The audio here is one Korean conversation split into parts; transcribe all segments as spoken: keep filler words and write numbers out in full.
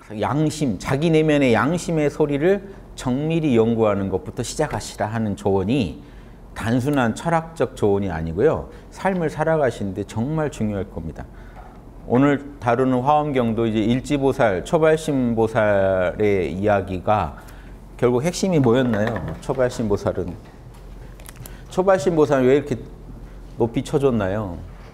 양심, 자기 내면의 양심의 소리를 정밀히 연구하는 것부터 시작하시라 하는 조언이 단순한 철학적 조언이 아니고요. 삶을 살아가시는데 정말 중요할 겁니다. 오늘 다루는 화엄경도 이제 일지보살, 초발심보살의 이야기가 결국 핵심이 뭐였나요? 초발심보살은. 초발심보살은 왜 이렇게 높이 쳐줬나요?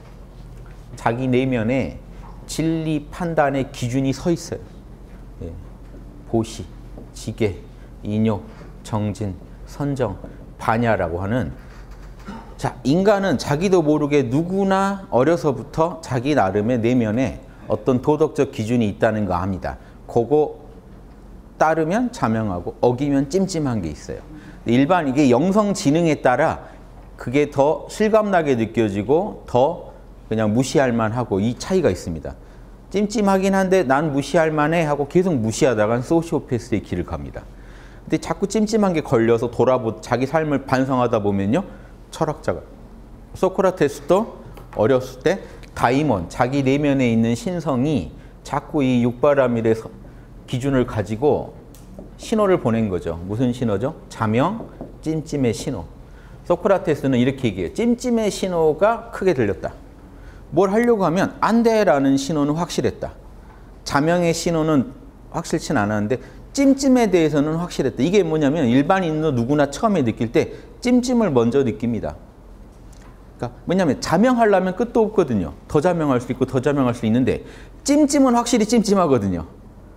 자기 내면에 진리 판단의 기준이 서 있어요. 예. 보시, 지계, 인욕, 정진, 선정, 반야라고 하는, 자, 인간은 자기도 모르게 누구나 어려서부터 자기 나름의 내면에 어떤 도덕적 기준이 있다는 거 압니다. 그거 따르면 자명하고 어기면 찜찜한 게 있어요. 일반 이게 영성지능에 따라 그게 더 실감나게 느껴지고 더 그냥 무시할 만하고 이 차이가 있습니다. 찜찜하긴 한데 난 무시할 만해 하고 계속 무시하다간 소시오패스의 길을 갑니다. 근데 자꾸 찜찜한 게 걸려서 돌아보 자기 삶을 반성하다 보면요. 철학자가. 소크라테스도 어렸을 때 다이몬, 자기 내면에 있는 신성이 자꾸 이 육바라밀의 기준을 가지고 신호를 보낸 거죠. 무슨 신호죠? 자명, 찜찜의 신호. 소크라테스는 이렇게 얘기해요. 찜찜의 신호가 크게 들렸다. 뭘 하려고 하면 안 돼라는 신호는 확실했다. 자명의 신호는 확실치 않았는데 찜찜에 대해서는 확실했다. 이게 뭐냐면 일반인도 누구나 처음에 느낄 때 찜찜을 먼저 느낍니다. 그러니까 뭐냐면 자명하려면 끝도 없거든요. 더 자명할 수 있고 더 자명할 수 있는데 찜찜은 확실히 찜찜하거든요.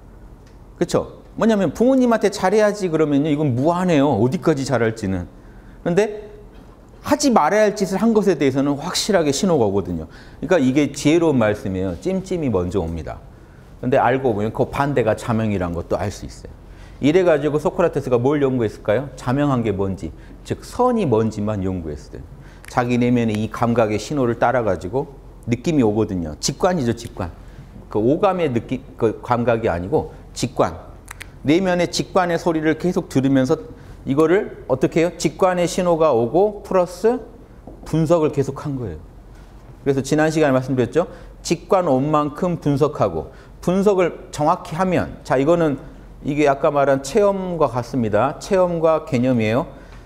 그렇죠? 뭐냐면 부모님한테 잘해야지 그러면요. 이건 무한해요. 어디까지 잘할지는. 그런데 하지 말아야 할 짓을 한 것에 대해서는 확실하게 신호가 오거든요. 그러니까 이게 지혜로운 말씀이에요. 찜찜이 먼저 옵니다. 근데 알고 보면 그 반대가 자명이란 것도 알 수 있어요. 이래가지고 소크라테스가 뭘 연구했을까요? 자명한 게 뭔지, 즉 선이 뭔지만 연구했어요. 자기 내면의 이 감각의 신호를 따라가지고 느낌이 오거든요. 직관이죠, 직관. 그 오감의 느낌, 그 감각이 아니고 직관. 내면의 직관의 소리를 계속 들으면서 이거를 어떻게 해요? 직관의 신호가 오고 플러스 분석을 계속한 거예요. 그래서 지난 시간에 말씀드렸죠. 직관 온 만큼 분석하고 분석을 정확히 하면, 자, 이거는 이게 아까 말한 체험과 같습니다. 체험과 개념이에요.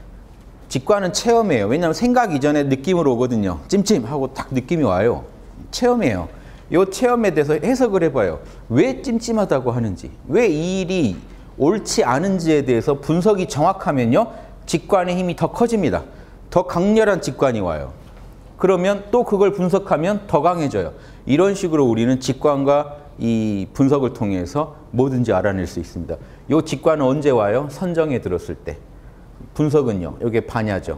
직관은 체험이에요. 왜냐하면 생각 이전에 느낌으로 오거든요. 찜찜하고 딱 느낌이 와요. 체험이에요. 이 체험에 대해서 해석을 해봐요. 왜 찜찜하다고 하는지, 왜 이 일이 옳지 않은지에 대해서 분석이 정확하면요. 직관의 힘이 더 커집니다. 더 강렬한 직관이 와요. 그러면 또 그걸 분석하면 더 강해져요. 이런 식으로 우리는 직관과 이 분석을 통해서 뭐든지 알아낼 수 있습니다. 이 직관은 언제 와요? 선정에 들었을 때. 분석은요. 이게 반야죠.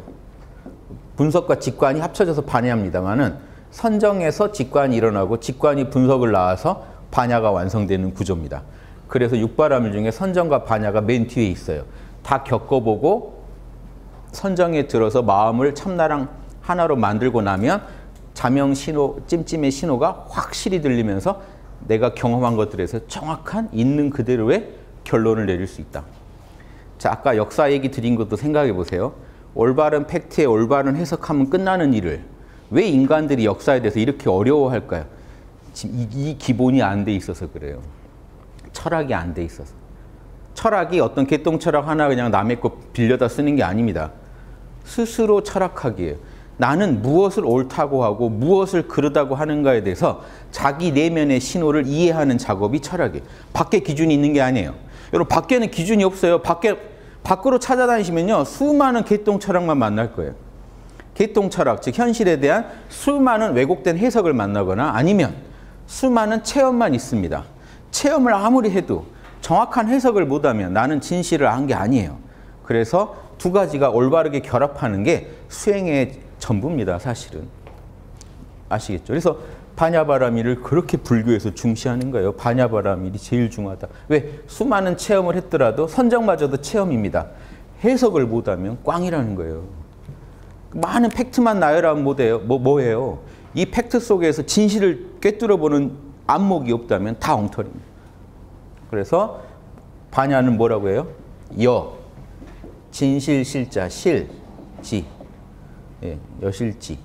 분석과 직관이 합쳐져서 반야입니다만은 선정에서 직관이 일어나고 직관이 분석을 낳아서 반야가 완성되는 구조입니다. 그래서 육바라밀 중에 선정과 반야가 맨 뒤에 있어요. 다 겪어보고 선정에 들어서 마음을 참나랑 하나로 만들고 나면 자명 신호, 찜찜의 신호가 확실히 들리면서 내가 경험한 것들에서 정확한 있는 그대로의 결론을 내릴 수 있다. 자, 아까 역사 얘기 드린 것도 생각해 보세요. 올바른 팩트에 올바른 해석하면 끝나는 일을 왜 인간들이 역사에 대해서 이렇게 어려워할까요? 지금 이, 이 기본이 안 돼 있어서 그래요. 철학이 안 돼 있어서. 철학이 어떤 개똥철학 하나 그냥 남의 거 빌려다 쓰는 게 아닙니다. 스스로 철학하기예요. 나는 무엇을 옳다고 하고 무엇을 그르다고 하는가에 대해서 자기 내면의 신호를 이해하는 작업이 철학이에요. 밖에 기준이 있는 게 아니에요. 여러분, 밖에는 기준이 없어요. 밖에, 밖으로 찾아다니시면요. 수많은 개똥철학만 만날 거예요. 개똥철학, 즉 현실에 대한 수많은 왜곡된 해석을 만나거나 아니면 수많은 체험만 있습니다. 체험을 아무리 해도 정확한 해석을 못하면 나는 진실을 안 게 아니에요. 그래서 두 가지가 올바르게 결합하는 게 수행의 전부입니다, 사실은. 아시겠죠? 그래서 반야바라밀을 그렇게 불교에서 중시하는 거예요. 반야바라밀이 제일 중요하다. 왜? 수많은 체험을 했더라도 선정마저도 체험입니다. 해석을 못하면 꽝이라는 거예요. 많은 팩트만 나열하면 뭐예요? 뭐, 뭐예요? 이 팩트 속에서 진실을 꿰뚫어보는 안목이 없다면 다 엉터리입니다. 그래서 반야는 뭐라고 해요? 여, 진실, 실자, 실, 지. 예, 여실지.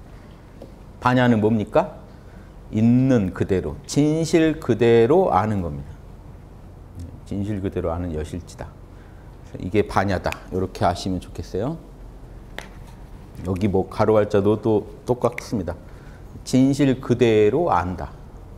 반야는 뭡니까? 있는 그대로, 진실 그대로 아는 겁니다. 진실 그대로 아는 여실지다. 이게 반야다. 이렇게 아시면 좋겠어요. 여기 뭐 가로 할자도 또 똑같습니다. 진실 그대로 안다.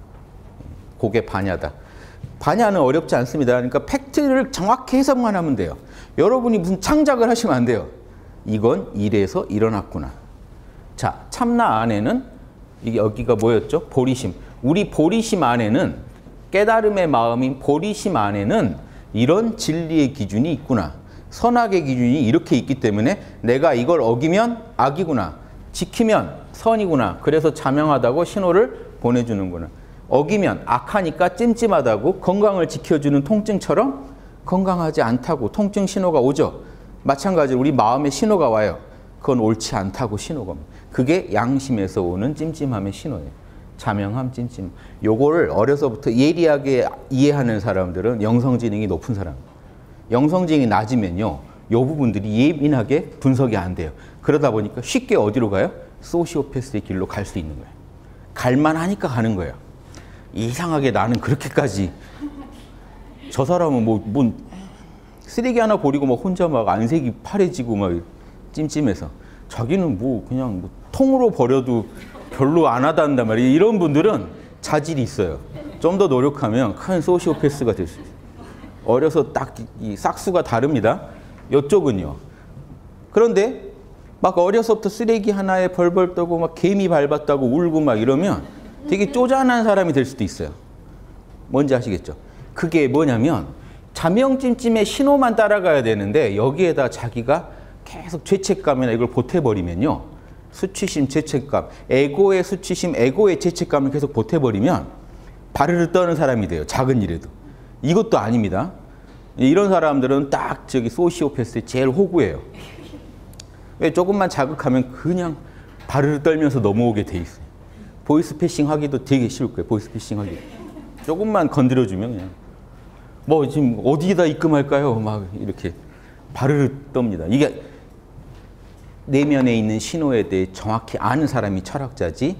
그게 반야다. 반야는 어렵지 않습니다. 그러니까 팩트를 정확히 해석만 하면 돼요. 여러분이 무슨 창작을 하시면 안 돼요. 이건 이래서 일어났구나. 자, 참나 안에는 이게 여기가 뭐였죠? 보리심. 우리 보리심 안에는 깨달음의 마음인 보리심 안에는 이런 진리의 기준이 있구나. 선악의 기준이 이렇게 있기 때문에 내가 이걸 어기면 악이구나. 지키면 선이구나. 그래서 자명하다고 신호를 보내주는구나. 어기면 악하니까 찜찜하다고 건강을 지켜주는 통증처럼 건강하지 않다고 통증 신호가 오죠. 마찬가지로 우리 마음에 신호가 와요. 그건 옳지 않다고 신호가 옵니다. 그게 양심에서 오는 찜찜함의 신호예요. 자명함, 찜찜. 요거를 어려서부터 예리하게 이해하는 사람들은 영성지능이 높은 사람. 영성지능이 낮으면요. 요 부분들이 예민하게 분석이 안 돼요. 그러다 보니까 쉽게 어디로 가요? 소시오패스의 길로 갈 수 있는 거예요. 갈만하니까 가는 거예요. 이상하게 나는 그렇게까지 저 사람은 뭐, 뭐 쓰레기 하나 버리고 막 혼자 막 안색이 파래지고 막 찜찜해서 자기는 뭐 그냥 뭐 통으로 버려도 별로 안 하단단 말이에요. 이런 분들은 자질이 있어요. 좀 더 노력하면 큰 소시오패스가 될 수 있어요. 어려서 딱 이 싹수가 다릅니다. 이쪽은요. 그런데 막 어려서부터 쓰레기 하나에 벌벌 떠고 막 개미 밟았다고 울고 막 이러면 되게 쪼잔한 사람이 될 수도 있어요. 뭔지 아시겠죠? 그게 뭐냐면 자명찜찜의 신호만 따라가야 되는데 여기에다 자기가 계속 죄책감이나 이걸 보태버리면요. 수치심, 죄책감, 에고의 수치심, 에고의 죄책감을 계속 보태버리면 바르르 떠는 사람이 돼요. 작은 일에도. 이것도 아닙니다. 이런 사람들은 딱 저기 소시오패스의 제일 호구예요. 왜 조금만 자극하면 그냥 바르르 떨면서 넘어오게 돼 있어요. 보이스피싱 하기도 되게 쉬울 거예요. 보이스피싱 하기. 조금만 건드려주면 그냥 뭐 지금 어디에다 입금할까요? 막 이렇게 바르르 떱니다. 이게 내면에 있는 신호에 대해 정확히 아는 사람이 철학자지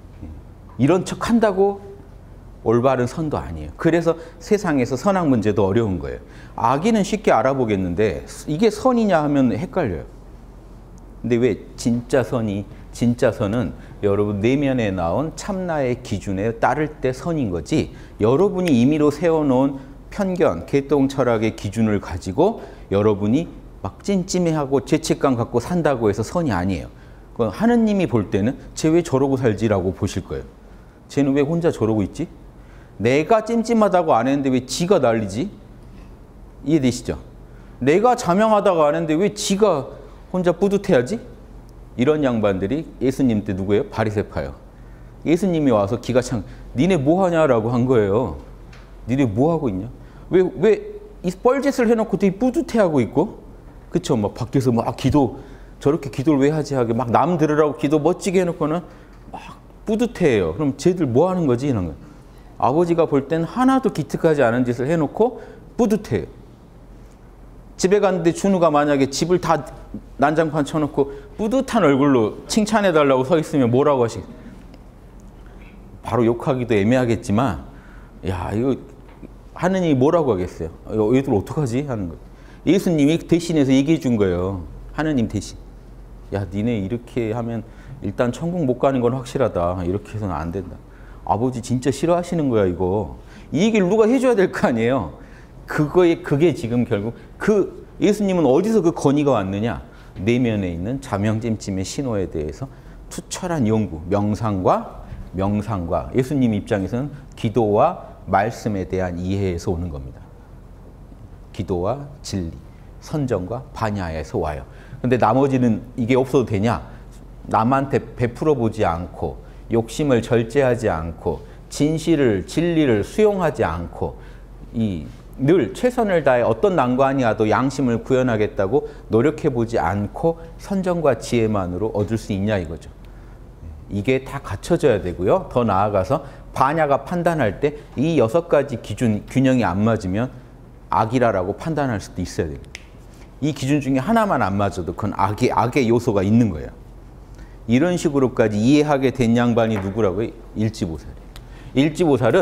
이런 척 한다고 올바른 선도 아니에요. 그래서 세상에서 선악 문제도 어려운 거예요. 악인은 쉽게 알아보겠는데 이게 선이냐 하면 헷갈려요. 근데 왜 진짜 선이 진짜 선은 여러분 내면에 나온 참나의 기준에 따를 때 선인 거지 여러분이 임의로 세워놓은 편견, 개똥 철학의 기준을 가지고 여러분이 막 찜찜해하고 죄책감 갖고 산다고 해서 선이 아니에요. 하느님이 볼 때는 쟤 왜 저러고 살지라고 보실 거예요. 쟤는 왜 혼자 저러고 있지? 내가 찜찜하다고 안 했는데 왜 지가 난리지? 이해되시죠? 내가 자명하다고 안 했는데 왜 지가 혼자 뿌듯해야지? 이런 양반들이 예수님 때 누구예요? 바리새파예요. 예수님이 와서 기가 찬 니네 뭐 하냐라고 한 거예요. 니네 뭐 하고 있냐? 왜, 왜 이 뻘짓을 해놓고 되게 뿌듯해하고 있고 그쵸? 막 밖에서 막 기도 저렇게 기도를 왜 하지 하게 막 남 들으라고 기도 멋지게 해놓고는 막 뿌듯해해요. 그럼 쟤들 뭐 하는 거지? 이런 거예요. 아버지가 볼 땐 하나도 기특하지 않은 짓을 해놓고 뿌듯해요. 집에 갔는데 준우가 만약에 집을 다 난장판 쳐놓고 뿌듯한 얼굴로 칭찬해달라고 서 있으면 뭐라고 하시겠어요? 바로 욕하기도 애매하겠지만 야 이거 하느님이 뭐라고 하겠어요? 얘들 어떡하지? 하는 거예요. 예수님이 대신해서 얘기해 준 거예요. 하느님 대신. 야 니네 이렇게 하면 일단 천국 못 가는 건 확실하다. 이렇게 해서는 안 된다. 아버지 진짜 싫어하시는 거야 이거. 이 얘기를 누가 해줘야 될 거 아니에요. 그거에 그게 지금 결국 그 예수님은 어디서 그 건의가 왔느냐? 내면에 있는 자명찜찜의 신호에 대해서 투철한 연구, 명상과 명상과 예수님 입장에서는 기도와 말씀에 대한 이해에서 오는 겁니다. 기도와 진리, 선정과 반야에서 와요. 근데 나머지는 이게 없어도 되냐? 남한테 베풀어 보지 않고 욕심을 절제하지 않고 진실을 진리를 수용하지 않고 이 늘 최선을 다해 어떤 난관이 와도 양심을 구현하겠다고 노력해보지 않고 선정과 지혜만으로 얻을 수 있냐 이거죠. 이게 다 갖춰져야 되고요. 더 나아가서 반야가 판단할 때 이 여섯 가지 기준, 균형이 안 맞으면 악이라고 판단할 수도 있어야 됩니다. 이 기준 중에 하나만 안 맞아도 그건 악의, 악의 요소가 있는 거예요. 이런 식으로까지 이해하게 된 양반이 누구라고요? 일지보살이에요. 일지보살은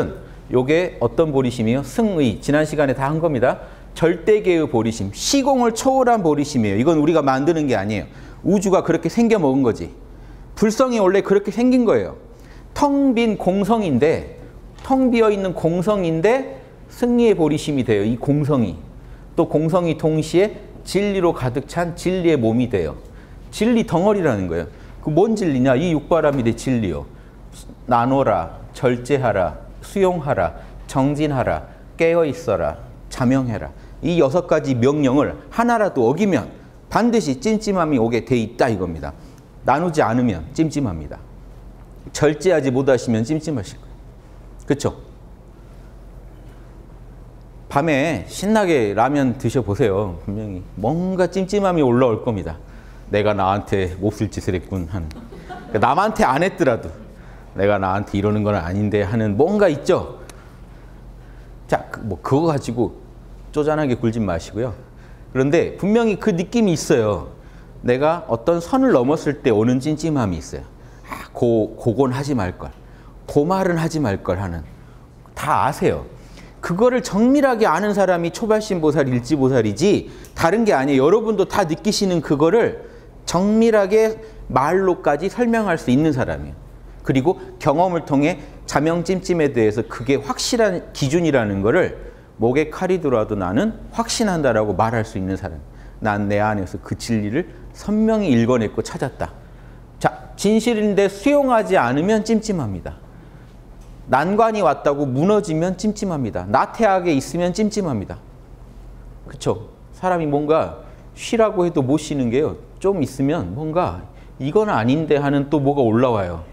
요게 어떤 보리심이에요? 승의. 지난 시간에 다 한 겁니다. 절대계의 보리심. 시공을 초월한 보리심이에요. 이건 우리가 만드는 게 아니에요. 우주가 그렇게 생겨 먹은 거지. 불성이 원래 그렇게 생긴 거예요. 텅 빈 공성인데, 텅 비어 있는 공성인데 승리의 보리심이 돼요. 이 공성이. 또 공성이 동시에 진리로 가득 찬 진리의 몸이 돼요. 진리 덩어리라는 거예요. 그 뭔 진리냐? 이 육바라밀의 진리요. 나눠라, 절제하라, 수용하라, 정진하라, 깨어있어라, 자명해라. 이 여섯 가지 명령을 하나라도 어기면 반드시 찜찜함이 오게 돼 있다 이겁니다. 나누지 않으면 찜찜합니다. 절제하지 못하시면 찜찜하실 거예요. 그렇죠? 밤에 신나게 라면 드셔보세요. 분명히 뭔가 찜찜함이 올라올 겁니다. 내가 나한테 몹쓸 짓을 했군 하는. 그러니까 남한테 안 했더라도 내가 나한테 이러는 건 아닌데 하는 뭔가 있죠. 자, 뭐 그거 가지고 쪼잔하게 굴지 마시고요. 그런데 분명히 그 느낌이 있어요. 내가 어떤 선을 넘었을 때 오는 찜찜함이 있어요. 아, 고, 고건 하지 말걸. 고 말은 하지 말걸 하는. 다 아세요. 그거를 정밀하게 아는 사람이 초발심보살, 일지보살이지 다른 게 아니에요. 여러분도 다 느끼시는 그거를 정밀하게 말로까지 설명할 수 있는 사람이에요. 그리고 경험을 통해 자명찜찜에 대해서 그게 확실한 기준이라는 거를 목에 칼이 들어와도 나는 확신한다라고 말할 수 있는 사람. 난 내 안에서 그 진리를 선명히 읽어냈고 찾았다. 자, 진실인데 수용하지 않으면 찜찜합니다. 난관이 왔다고 무너지면 찜찜합니다. 나태하게 있으면 찜찜합니다. 그렇죠? 사람이 뭔가 쉬라고 해도 못 쉬는 게요. 좀 있으면 뭔가 이건 아닌데 하는 또 뭐가 올라와요.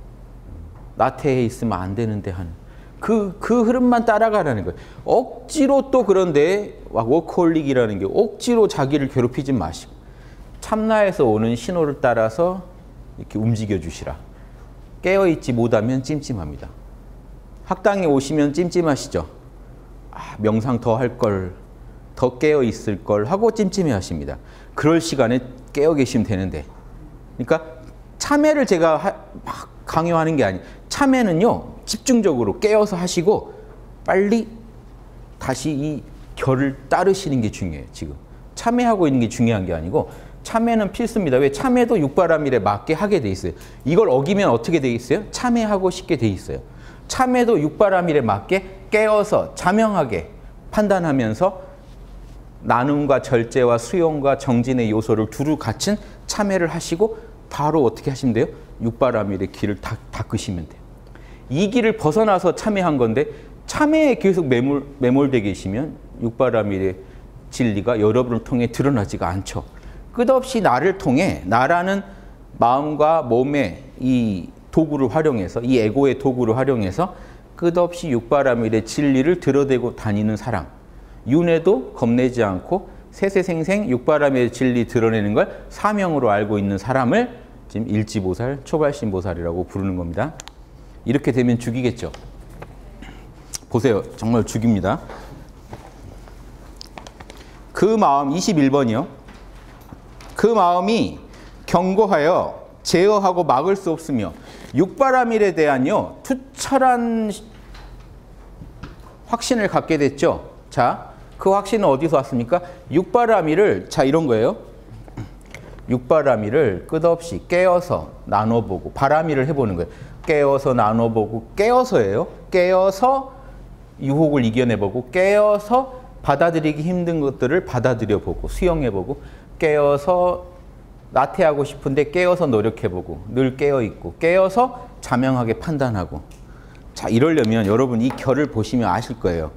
나태해 있으면 안 되는데 하는. 그, 그 흐름만 따라가라는 거예요. 억지로 또 그런데 워커홀릭이라는 게 억지로 자기를 괴롭히지 마시고 참나에서 오는 신호를 따라서 이렇게 움직여 주시라. 깨어있지 못하면 찜찜합니다. 학당에 오시면 찜찜하시죠. 아, 명상 더 할 걸, 더 깨어있을 걸 하고 찜찜해 하십니다. 그럴 시간에 깨어 계시면 되는데. 그러니까 참회를 제가 하, 막 강요하는 게 아니에요. 참회는요, 집중적으로 깨어서 하시고 빨리 다시 이 결을 따르시는 게 중요해요. 지금 참회하고 있는 게 중요한 게 아니고 참회는 필수입니다. 왜? 참회도 육바라밀에 맞게 하게 돼 있어요. 이걸 어기면 어떻게 돼 있어요? 참회하고 쉽게 돼 있어요. 참회도 육바라밀에 맞게 깨어서 자명하게 판단하면서 나눔과 절제와 수용과 정진의 요소를 두루 갖춘 참회를 하시고 바로 어떻게 하시면 돼요? 육바라밀의 길을 다, 닦으시면 돼요. 이 길을 벗어나서 참회한 건데 참회에 계속 매몰, 매몰되어 계시면 육바라밀의 진리가 여러분을 통해 드러나지가 않죠. 끝없이 나를 통해 나라는 마음과 몸의 이 도구를 활용해서 이 에고의 도구를 활용해서 끝없이 육바라밀의 진리를 들여대고 다니는 사람. 윤회도 겁내지 않고 세세생생 육바라밀의 진리 드러내는 걸 사명으로 알고 있는 사람을 지금 일지보살, 초발심보살이라고 부르는 겁니다. 이렇게 되면 죽이겠죠. 보세요. 정말 죽입니다. 그 마음 이십일 번이요. 그 마음이 경고하여 제어하고 막을 수 없으며 육바라밀에 대한요 투철한 확신을 갖게 됐죠. 자, 그 확신은 어디서 왔습니까? 육바라밀을, 자 이런 거예요. 육바라밀을 끝없이 깨어서 나눠보고 바라밀을 해보는 거예요. 깨어서 나눠보고 깨어서예요. 깨어서 유혹을 이겨내보고 깨어서 받아들이기 힘든 것들을 받아들여보고 수용해보고 깨어서 나태하고 싶은데 깨어서 노력해보고 늘 깨어있고 깨어서 자명하게 판단하고. 자, 이러려면 여러분 이 결을 보시면 아실 거예요.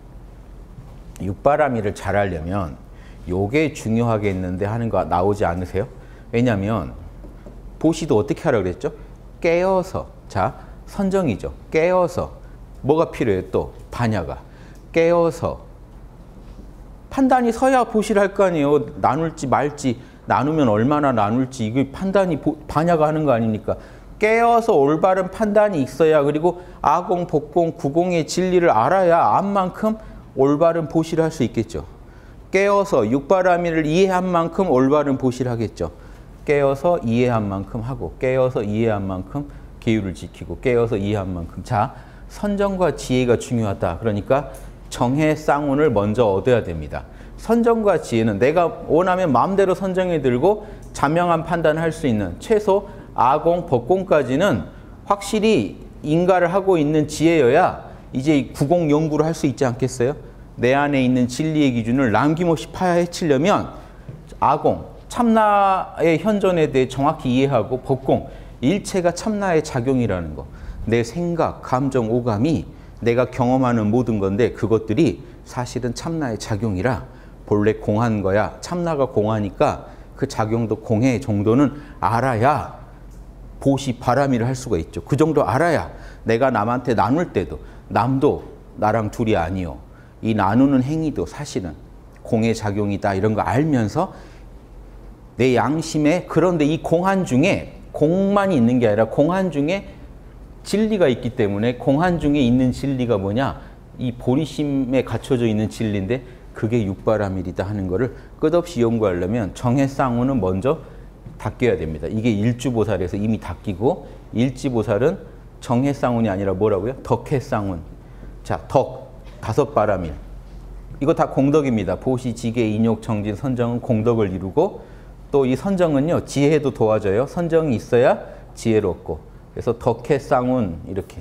육바라밀을 잘 하려면 요게 중요하겠는데 하는 거 나오지 않으세요? 왜냐하면 보시도 어떻게 하라고 그랬죠? 깨어서. 자, 선정이죠. 깨어서. 뭐가 필요해요? 또 반야가. 깨어서. 판단이 서야 보시를 할 거 아니에요. 나눌지 말지, 나누면 얼마나 나눌지 이게 판단이 반야가 하는 거 아닙니까? 깨어서 올바른 판단이 있어야, 그리고 아공, 복공, 구공의 진리를 알아야 암만큼 올바른 보시를 할 수 있겠죠. 깨어서 육바라밀을 이해한 만큼 올바른 보시를 하겠죠. 깨어서 이해한 만큼 하고 깨어서 이해한 만큼 계율을 지키고 깨어서 이해한 만큼. 자, 선정과 지혜가 중요하다. 그러니까 정해 쌍운을 먼저 얻어야 됩니다. 선정과 지혜는 내가 원하면 마음대로 선정해 들고 자명한 판단을 할 수 있는 최소 아공, 법공까지는 확실히 인가를 하고 있는 지혜여야 이제 구공 연구를 할 수 있지 않겠어요? 내 안에 있는 진리의 기준을 남김없이 파헤치려면 아공, 참나의 현존에 대해 정확히 이해하고 법공, 일체가 참나의 작용이라는 거. 내 생각, 감정, 오감이 내가 경험하는 모든 건데 그것들이 사실은 참나의 작용이라 본래 공한 거야. 참나가 공하니까 그 작용도 공해 정도는 알아야 보시 바람이를 할 수가 있죠. 그 정도 알아야 내가 남한테 나눌 때도 남도 나랑 둘이 아니요. 이 나누는 행위도 사실은 공의 작용이다. 이런 거 알면서 내 양심에 그런데 이 공한 중에 공만이 있는 게 아니라 공한 중에 진리가 있기 때문에 공한 중에 있는 진리가 뭐냐? 이 보리심에 갖춰져 있는 진리인데 그게 육바라밀이다 하는 거를 끝없이 연구하려면 정해쌍운은 먼저 닦여야 됩니다. 이게 일주보살에서 이미 닦이고 일지보살은 정해쌍운이 아니라 뭐라고요? 덕해쌍운. 자, 덕, 다섯 바라밀. 이거 다 공덕입니다. 보시, 지계, 인욕, 정진, 선정은 공덕을 이루고 또 이 선정은요. 지혜도 도와줘요. 선정이 있어야 지혜를 얻고. 그래서 덕해쌍운 이렇게.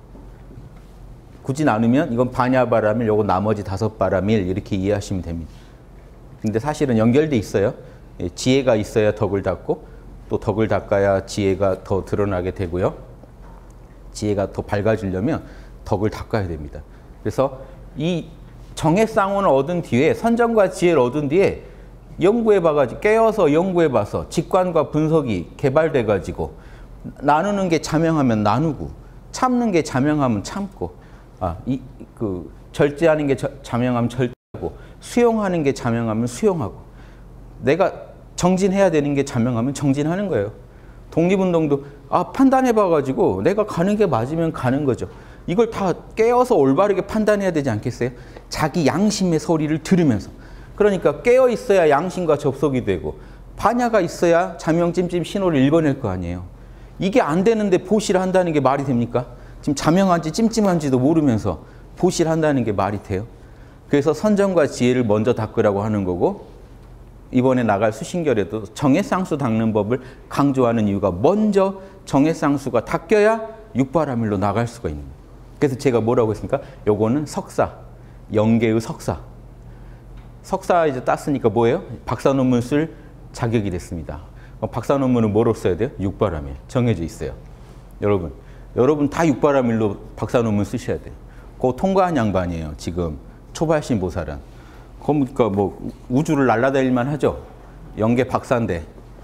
굳이 나누면 이건 반야바라밀, 요거 나머지 다섯 바라밀 이렇게 이해하시면 됩니다. 근데 사실은 연결돼 있어요. 지혜가 있어야 덕을 닦고 또 덕을 닦아야 지혜가 더 드러나게 되고요. 지혜가 더 밝아지려면 덕을 닦아야 됩니다. 그래서 이 정해쌍운을 얻은 뒤에 선정과 지혜를 얻은 뒤에 연구해봐가지고 깨어서 연구해봐서 직관과 분석이 개발돼가지고 나누는 게 자명하면 나누고 참는 게 자명하면 참고 아, 이, 그, 절제하는 게 저, 자명하면 절제하고 수용하는 게 자명하면 수용하고 내가 정진해야 되는 게 자명하면 정진하는 거예요. 독립운동도 아, 판단해봐가지고 내가 가는 게 맞으면 가는 거죠. 이걸 다 깨어서 올바르게 판단해야 되지 않겠어요? 자기 양심의 소리를 들으면서. 그러니까 깨어 있어야 양심과 접속이 되고 반야가 있어야 자명찜찜 신호를 읽어낼 거 아니에요. 이게 안 되는데 보시를 한다는 게 말이 됩니까? 지금 자명한지 찜찜한지도 모르면서 보시를 한다는 게 말이 돼요? 그래서 선정과 지혜를 먼저 닦으라고 하는 거고 이번에 나갈 수신결에도 정해쌍수 닦는 법을 강조하는 이유가 먼저 정해쌍수가 닦여야 육바라밀로 나갈 수가 있는 거예요. 그래서 제가 뭐라고 했습니까? 요거는 석사, 영계의 석사. 석사 이제 땄으니까 뭐예요? 박사 논문 쓸 자격이 됐습니다. 박사 논문은 뭐로 써야 돼요? 육바라밀. 정해져 있어요. 여러분, 여러분 다 육바라밀로 박사 논문 쓰셔야 돼요. 그거 통과한 양반이에요. 지금 초발신 보살은. 그러니까 뭐 우주를 날아다닐만 하죠. 영계 박사인데.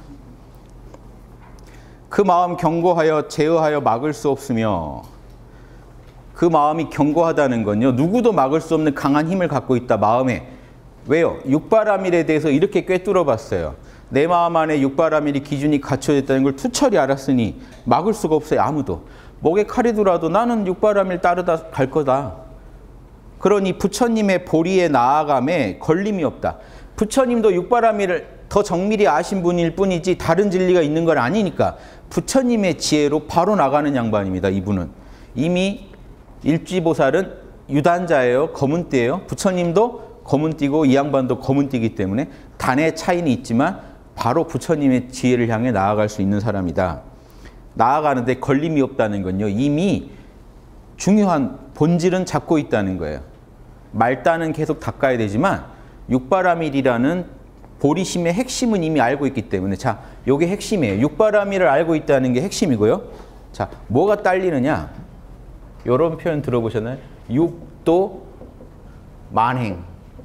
그 마음 경고하여 제어하여 막을 수 없으며 그 마음이 경고하다는 건요. 누구도 막을 수 없는 강한 힘을 갖고 있다. 마음에. 왜요? 육바라밀에 대해서 이렇게 꿰뚫어 봤어요. 내 마음 안에 육바라밀이 기준이 갖춰졌다는 걸 투철히 알았으니 막을 수가 없어요. 아무도. 목에 칼이 들어와도 나는 육바라밀 따르다 갈 거다. 그러니 부처님의 보리에 나아감에 걸림이 없다. 부처님도 육바라밀을 더 정밀히 아신 분일 뿐이지 다른 진리가 있는 건 아니니까 부처님의 지혜로 바로 나가는 양반입니다. 이분은. 이미 일지보살은 유단자예요. 검은띠예요. 부처님도 검은띠고 이 양반도 검은띠이기 때문에 단의 차이는 있지만 바로 부처님의 지혜를 향해 나아갈 수 있는 사람이다. 나아가는데 걸림이 없다는 건요. 이미 중요한 본질은 잡고 있다는 거예요. 말단은 계속 닦아야 되지만 육바라밀이라는 보리심의 핵심은 이미 알고 있기 때문에 자, 요게 핵심이에요. 육바라밀을 알고 있다는 게 핵심이고요. 자, 뭐가 딸리느냐? 요런 표현 들어보셨나요? 육도 만행.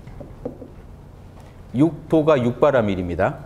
육도가 육바라밀입니다.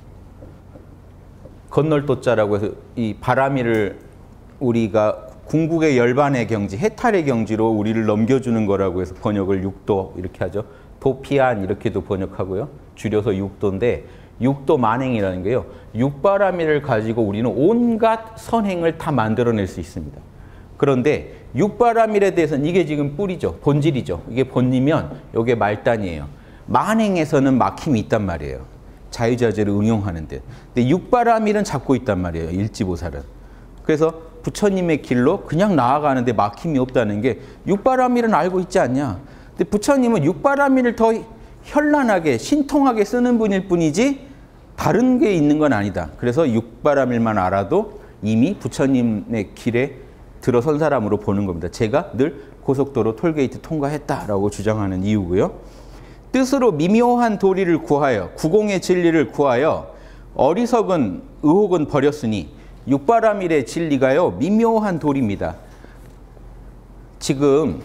건널도자라고 해서 이 바라밀을 우리가 궁극의 열반의 경지, 해탈의 경지로 우리를 넘겨주는 거라고 해서 번역을 육도 이렇게 하죠. 도피안 이렇게도 번역하고요. 줄여서 육도인데 육도 만행이라는 게요. 육바라밀을 가지고 우리는 온갖 선행을 다 만들어낼 수 있습니다. 그런데 육바라밀에 대해서는 이게 지금 뿌리죠. 본질이죠. 이게 본이면 이게 말단이에요. 만행에서는 막힘이 있단 말이에요. 자유자재를 응용하는데. 근데 육바라밀은 잡고 있단 말이에요. 일지보살은. 그래서 부처님의 길로 그냥 나아가는데 막힘이 없다는 게 육바라밀은 알고 있지 않냐. 근데 부처님은 육바라밀을 더 현란하게 신통하게 쓰는 분일 뿐이지 다른 게 있는 건 아니다. 그래서 육바라밀만 알아도 이미 부처님의 길에 들어선 사람으로 보는 겁니다. 제가 늘 고속도로 톨게이트 통과했다라고 주장하는 이유고요. 뜻으로 미묘한 도리를 구하여 구공의 진리를 구하여 어리석은 의혹은 버렸으니 육바라밀의 진리가요 미묘한 도리입니다. 지금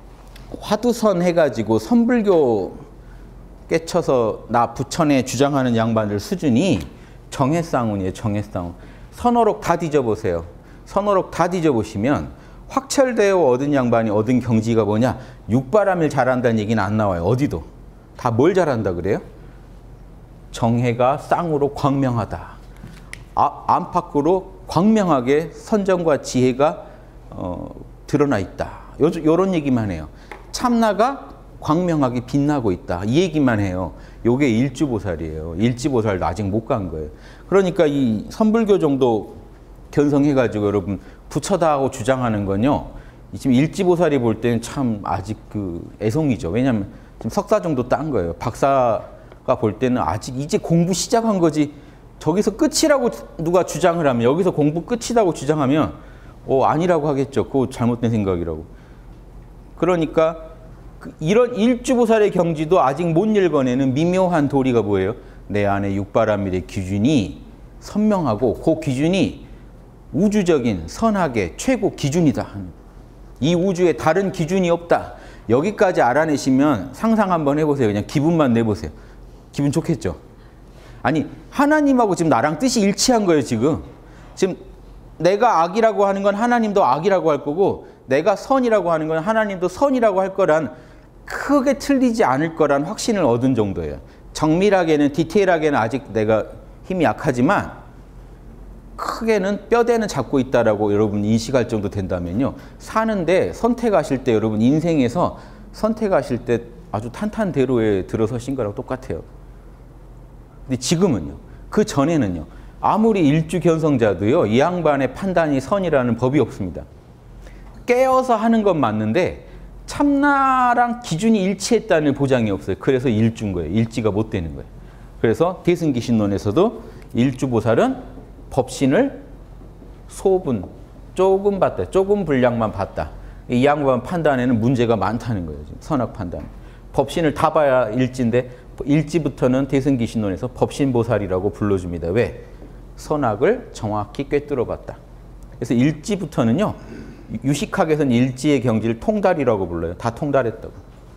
화두선 해가지고 선불교 깨쳐서 나 부천에 주장하는 양반들 수준이 정해쌍운이에요. 정해쌍운. 선어록 다 뒤져보세요. 선어록 다 뒤져보시면 확철되어 얻은 양반이 얻은 경지가 뭐냐? 육바라밀 잘한다는 얘기는 안 나와요. 어디도. 다 뭘 잘한다 그래요? 정해가 쌍으로 광명하다. 아, 안팎으로 광명하게 선정과 지혜가 어, 드러나 있다. 요, 요런 얘기만 해요. 참나가 광명하게 빛나고 있다. 이 얘기만 해요. 요게 일주보살이에요. 일지보살도 아직 못 간 거예요. 그러니까 이 선불교 정도 견성해가지고 여러분 부처다 하고 주장하는 건요. 지금 일지보살이 볼 때는 참 아직 그 애송이죠. 왜냐하면 지금 석사 정도 딴 거예요. 박사가 볼 때는 아직 이제 공부 시작한 거지. 저기서 끝이라고 누가 주장을 하면 여기서 공부 끝이라고 주장하면 어, 아니라고 하겠죠. 그거 잘못된 생각이라고. 그러니까 이런 일주보살의 경지도 아직 못 읽어내는 미묘한 도리가 뭐예요? 내 안에 육바라밀의 기준이 선명하고 그 기준이 우주적인 선악의 최고 기준이다. 이 우주에 다른 기준이 없다. 여기까지 알아내시면 상상 한번 해보세요. 그냥 기분만 내보세요. 기분 좋겠죠? 아니 하나님하고 지금 나랑 뜻이 일치한 거예요. 지금 지금 내가 악이라고 하는 건 하나님도 악이라고 할 거고 내가 선이라고 하는 건 하나님도 선이라고 할 거란 크게 틀리지 않을 거란 확신을 얻은 정도예요. 정밀하게는 디테일하게는 아직 내가 힘이 약하지만 크게는 뼈대는 잡고 있다라고 여러분 인식할 정도 된다면요. 사는데 선택하실 때 여러분 인생에서 선택하실 때 아주 탄탄대로에 들어서신 거랑 똑같아요. 근데 지금은요. 그 전에는요. 아무리 일주 견성자도요. 이 양반의 판단이 선이라는 법이 없습니다. 깨어서 하는 건 맞는데 참나랑 기준이 일치했다는 보장이 없어요. 그래서 일주인 거예요. 일지가 못 되는 거예요. 그래서 대승기신론에서도 일주보살은 법신을 소분, 조금 봤다. 조금 분량만 봤다. 이 양반 판단에는 문제가 많다는 거예요. 지금 선악 판단. 법신을 다 봐야 일지인데 일지부터는 대승기신론에서 법신보살이라고 불러줍니다. 왜? 선악을 정확히 꿰뚫어 봤다. 그래서 일지부터는요. 유식학에서는 일지의 경지를 통달이라고 불러요. 다 통달했다고.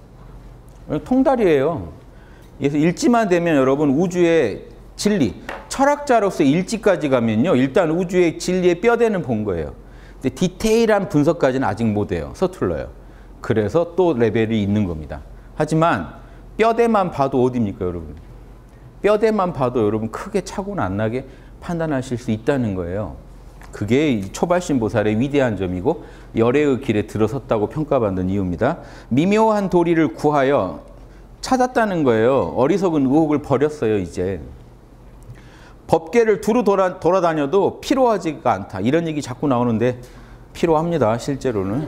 통달이에요. 그래서 일지만 되면 여러분 우주의 진리, 철학자로서 일지까지 가면요. 일단 우주의 진리의 뼈대는 본 거예요. 근데 디테일한 분석까지는 아직 못해요. 서툴러요. 그래서 또 레벨이 있는 겁니다. 하지만 뼈대만 봐도 어디입니까 여러분? 뼈대만 봐도 여러분 크게 착오는 안 나게 판단하실 수 있다는 거예요. 그게 초발신보살의 위대한 점이고 열애의 길에 들어섰다고 평가받는 이유입니다. 미묘한 도리를 구하여 찾았다는 거예요. 어리석은 의혹을 버렸어요. 이제. 법계를 두루 돌아, 돌아다녀도 피로하지가 않다. 이런 얘기 자꾸 나오는데 피로합니다. 실제로는.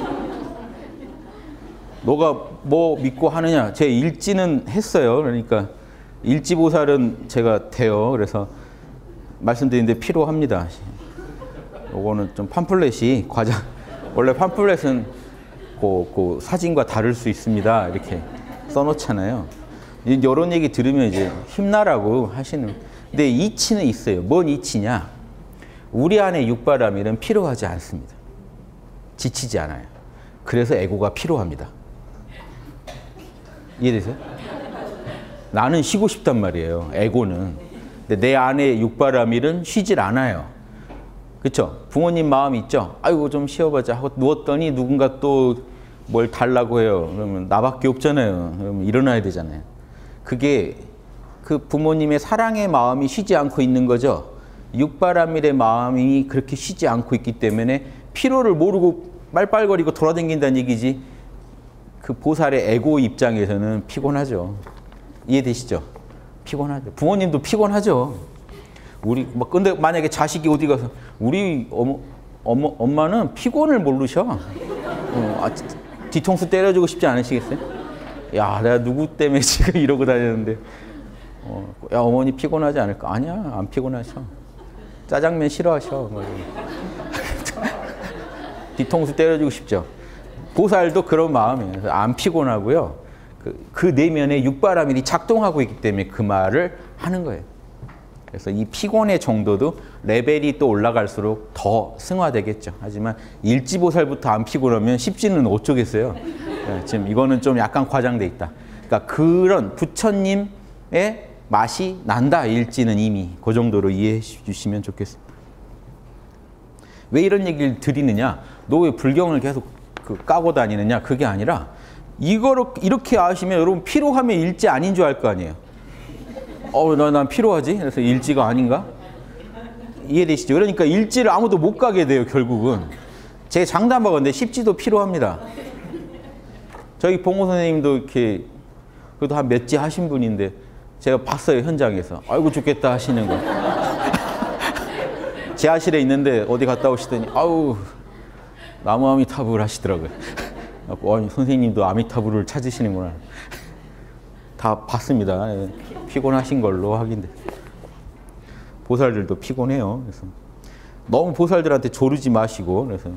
너가 뭐 믿고 하느냐. 제 일지는 했어요. 그러니까 일지보살은 제가 돼요. 그래서 말씀드리는데 피로합니다. 요거는 좀 팜플렛이 과자 원래 팜플렛은 그, 그 사진과 다를 수 있습니다. 이렇게 써놓잖아요. 이런 얘기 들으면 이제 힘나라고 하시는. 근데 이치는 있어요. 뭔 이치냐? 우리 안에 육바라밀은 피로하지 않습니다. 지치지 않아요. 그래서 에고가 피로합니다. 이해되세요? 나는 쉬고 싶단 말이에요. 에고는. 근데 내 안에 육바라밀은 쉬질 않아요. 그렇죠? 부모님 마음 있죠? 아이고 좀 쉬어보자 하고 누웠더니 누군가 또 뭘 달라고 해요. 그러면 나밖에 없잖아요. 그러면 일어나야 되잖아요. 그게 그 부모님의 사랑의 마음이 쉬지 않고 있는 거죠. 육바라밀의 마음이 그렇게 쉬지 않고 있기 때문에 피로를 모르고 빨빨거리고 돌아다닌다는 얘기지. 그 보살의 에고 입장에서는 피곤하죠. 이해되시죠? 피곤하죠. 부모님도 피곤하죠. 우리 뭐 근데 만약에 자식이 어디 가서 우리 어머 엄마, 엄마는 피곤을 모르셔. 어, 아, 뒤통수 때려주고 싶지 않으시겠어요? 야, 내가 누구 때문에 지금 이러고 다녔는데. 어, 야, 어머니 피곤하지 않을까? 아니야, 안 피곤하셔. 짜장면 싫어하셔. 뒤통수 때려주고 싶죠. 보살도 그런 마음이에요. 안 피곤하고요. 그, 그 내면에 육바라밀이 작동하고 있기 때문에 그 말을 하는 거예요. 그래서 이 피곤의 정도도 레벨이 또 올라갈수록 더 승화되겠죠. 하지만 일지보살부터 안 피곤하면 십지는 어쩌겠어요. 지금 이거는 좀 약간 과장돼 있다. 그러니까 그런 부처님의 맛이 난다. 일지는 이미 그 정도로 이해해 주시면 좋겠습니다. 왜 이런 얘기를 드리느냐? 너 왜 불경을 계속 그 까고 다니느냐? 그게 아니라 이거를 이렇게 아시면 여러분 피로하면 일지 아닌 줄 알 거 아니에요. 어, 나, 난 피로하지? 그래서 일지가 아닌가? 이해되시죠? 그러니까 일지를 아무도 못 가게 돼요, 결국은. 제 장담하건데 십지도 피로합니다. 저희 봉호 선생님도 이렇게 그래도 한 몇 지 하신 분인데 제가 봤어요, 현장에서. 아이고 죽겠다 하시는 거. 지하실에 있는데 어디 갔다 오시더니 아우 나무 아미타불 하시더라고요. 아니, 선생님도 아미타불을 찾으시는구나. 다 봤습니다. 피곤하신 걸로 확인돼. 보살들도 피곤해요. 그래서 너무 보살들한테 조르지 마시고, 그래서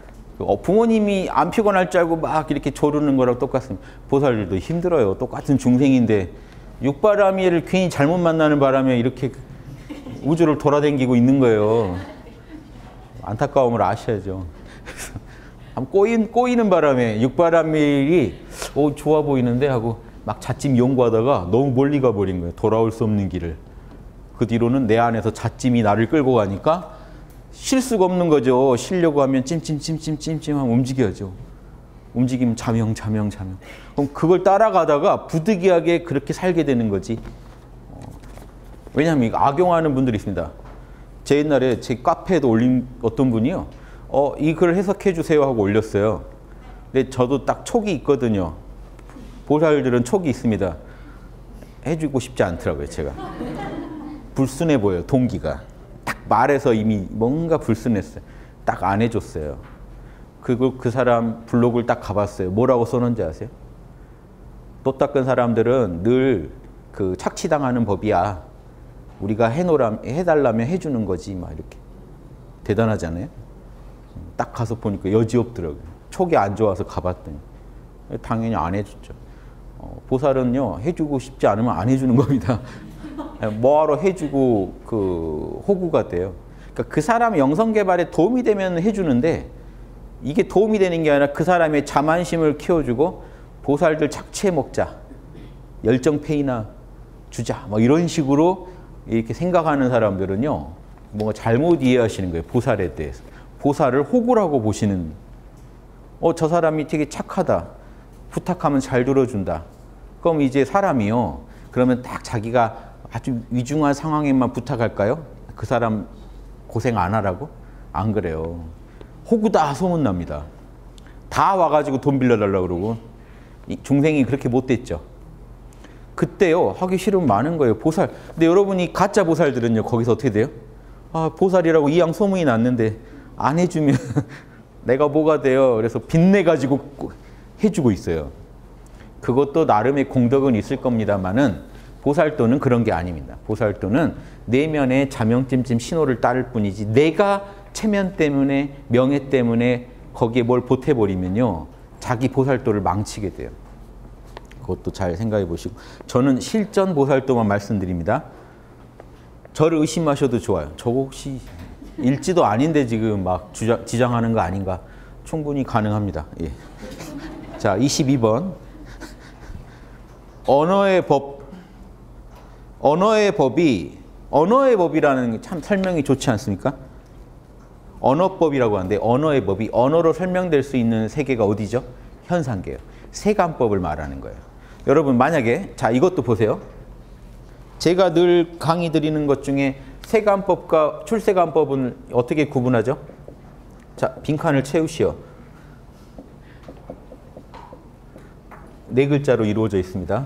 부모님이 안 피곤할 줄 알고 막 이렇게 조르는 거랑 똑같습니다. 보살들도 힘들어요. 똑같은 중생인데 육바라밀을 괜히 잘못 만나는 바람에 이렇게 우주를 돌아다니고 있는 거예요. 안타까움을 아셔야죠. 꼬인, 꼬이는 바람에 육바라밀이 오, 좋아 보이는데 하고 막 자찜 연구하다가 너무 멀리 가버린 거예요. 돌아올 수 없는 길을. 그 뒤로는 내 안에서 자찜이 나를 끌고 가니까 쉴 수가 없는 거죠. 쉬려고 하면 찜찜찜찜찜찜 하면 움직여야죠. 움직이면 자명 자명 자명. 그럼 그걸 따라가다가 부득이하게 그렇게 살게 되는 거지. 어, 왜냐하면 이거 악용하는 분들이 있습니다. 제 옛날에 제 카페에도 올린 어떤 분이요. 어, 이 글 해석해 주세요 하고 올렸어요. 근데 저도 딱 촉이 있거든요. 보살들은 촉이 있습니다. 해주고 싶지 않더라고요, 제가. 불순해 보여요, 동기가. 딱 말해서 이미 뭔가 불순했어요. 딱 안 해줬어요. 그걸 그 사람 블로그를 딱 가봤어요. 뭐라고 써놓은지 아세요? 또 닦은 사람들은 늘 그 착취당하는 법이야. 우리가 해놓으라, 해달라면 해주는 거지. 막 이렇게. 대단하지 않아요? 딱 가서 보니까 여지없더라고요. 촉이 안 좋아서 가봤더니. 당연히 안 해줬죠. 어, 보살은요, 해주고 싶지 않으면 안 해주는 겁니다. 뭐하러 해주고 그 호구가 돼요. 그러니까 그 사람 영성 개발에 도움이 되면 해주는데 이게 도움이 되는 게 아니라 그 사람의 자만심을 키워주고 보살들 착취해 먹자. 열정페이나 주자. 뭐 이런 식으로 이렇게 생각하는 사람들은요, 뭔가 잘못 이해하시는 거예요. 보살에 대해서. 보살을 호구라고 보시는, 어, 저 사람이 되게 착하다. 부탁하면 잘 들어준다. 그럼 이제 사람이요. 그러면 딱 자기가 아주 위중한 상황에만 부탁할까요? 그 사람 고생 안 하라고? 안 그래요. 호구다 소문납니다. 다 와가지고 돈 빌려달라고 그러고. 중생이 그렇게 못됐죠. 그때요, 하기 싫으면 많은 거예요. 보살. 근데 여러분이 가짜 보살들은요, 거기서 어떻게 돼요? 아, 보살이라고 이양 소문이 났는데 안 해주면 내가 뭐가 돼요? 그래서 빚내가지고 해주고 있어요. 그것도 나름의 공덕은 있을 겁니다만은 보살도는 그런 게 아닙니다. 보살도는 내면의 자명찜찜 신호를 따를 뿐이지 내가 체면 때문에 명예 때문에 거기에 뭘 보태버리면요, 자기 보살도를 망치게 돼요. 그것도 잘 생각해 보시고. 저는 실전 보살도만 말씀드립니다. 저를 의심하셔도 좋아요. 저거 혹시 일지도 아닌데 지금 막 주장, 지장하는 거 아닌가? 충분히 가능합니다. 예. 자, 이십이 번. 언어의 법. 언어의 법이, 언어의 법이라는 게 참 설명이 좋지 않습니까? 언어법이라고 하는데 언어의 법이 언어로 설명될 수 있는 세계가 어디죠? 현상계예요. 세간법을 말하는 거예요. 여러분 만약에, 자, 이것도 보세요. 제가 늘 강의 드리는 것 중에 세간법과 출세간법은 어떻게 구분하죠? 자, 빈칸을 채우시오. 네 글자로 이루어져 있습니다.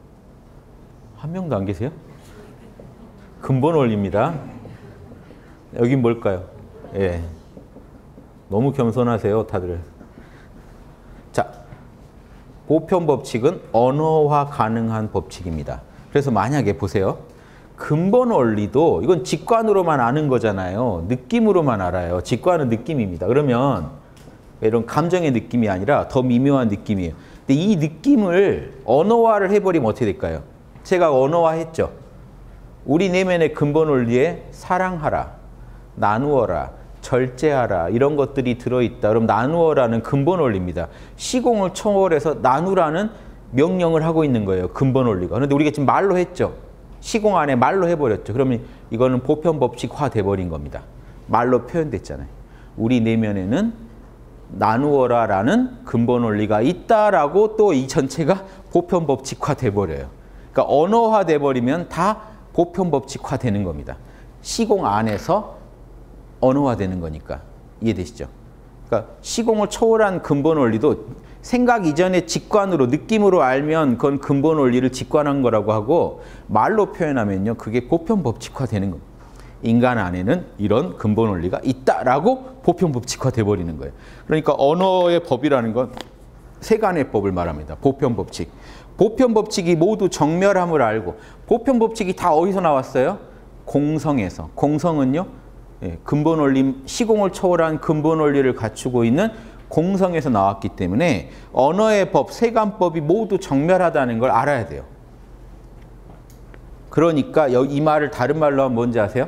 한 명도 안 계세요? 근본 원리입니다. 여긴 뭘까요? 예. 너무 겸손하세요, 다들. 자, 보편 법칙은 언어화 가능한 법칙입니다. 그래서 만약에 보세요. 근본 원리도 이건 직관으로만 아는 거잖아요. 느낌으로만 알아요. 직관은 느낌입니다. 그러면 이런 감정의 느낌이 아니라 더 미묘한 느낌이에요. 근데 이 느낌을 언어화를 해버리면 어떻게 될까요? 제가 언어화했죠. 우리 내면의 근본 원리에 사랑하라, 나누어라, 절제하라 이런 것들이 들어있다. 그럼 나누어라는 근본 원리입니다. 시공을 초월해서 나누라는 명령을 하고 있는 거예요. 근본 원리가. 그런데 우리가 지금 말로 했죠. 시공 안에 말로 해버렸죠. 그러면 이거는 보편 법칙화 돼버린 겁니다. 말로 표현됐잖아요. 우리 내면에는 나누어라라는 근본 원리가 있다라고 또 이 전체가 보편 법칙화 돼버려요. 그러니까 언어화 돼버리면 다 보편 법칙화 되는 겁니다. 시공 안에서 언어화 되는 거니까. 이해되시죠? 그러니까 시공을 초월한 근본 원리도 생각 이전에 직관으로 느낌으로 알면 그건 근본 원리를 직관한 거라고 하고 말로 표현하면요. 그게 보편 법칙화 되는 겁니다. 인간 안에는 이런 근본 원리가 있다라고 보편 법칙화 돼버리는 거예요. 그러니까 언어의 법이라는 건 세간의 법을 말합니다. 보편 법칙. 보편 법칙이 모두 정멸함을 알고 보편 법칙이 다 어디서 나왔어요? 공성에서. 공성은요. 예, 근본 원리, 시공을 초월한 근본 원리를 갖추고 있는 공성에서 나왔기 때문에 언어의 법, 세간법이 모두 정멸하다는 걸 알아야 돼요. 그러니까 이 말을 다른 말로 하면 뭔지 아세요?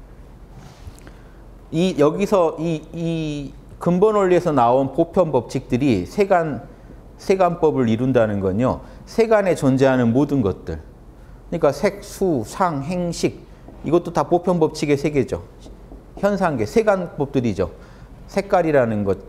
이 여기서 이, 이 근본 원리에서 나온 보편 법칙들이 세간, 세간법을 이룬다는 건요. 세간에 존재하는 모든 것들. 그러니까 색, 수, 상, 행식 이것도 다 보편 법칙의 세계죠. 현상계, 세간법들이죠. 색깔이라는 것,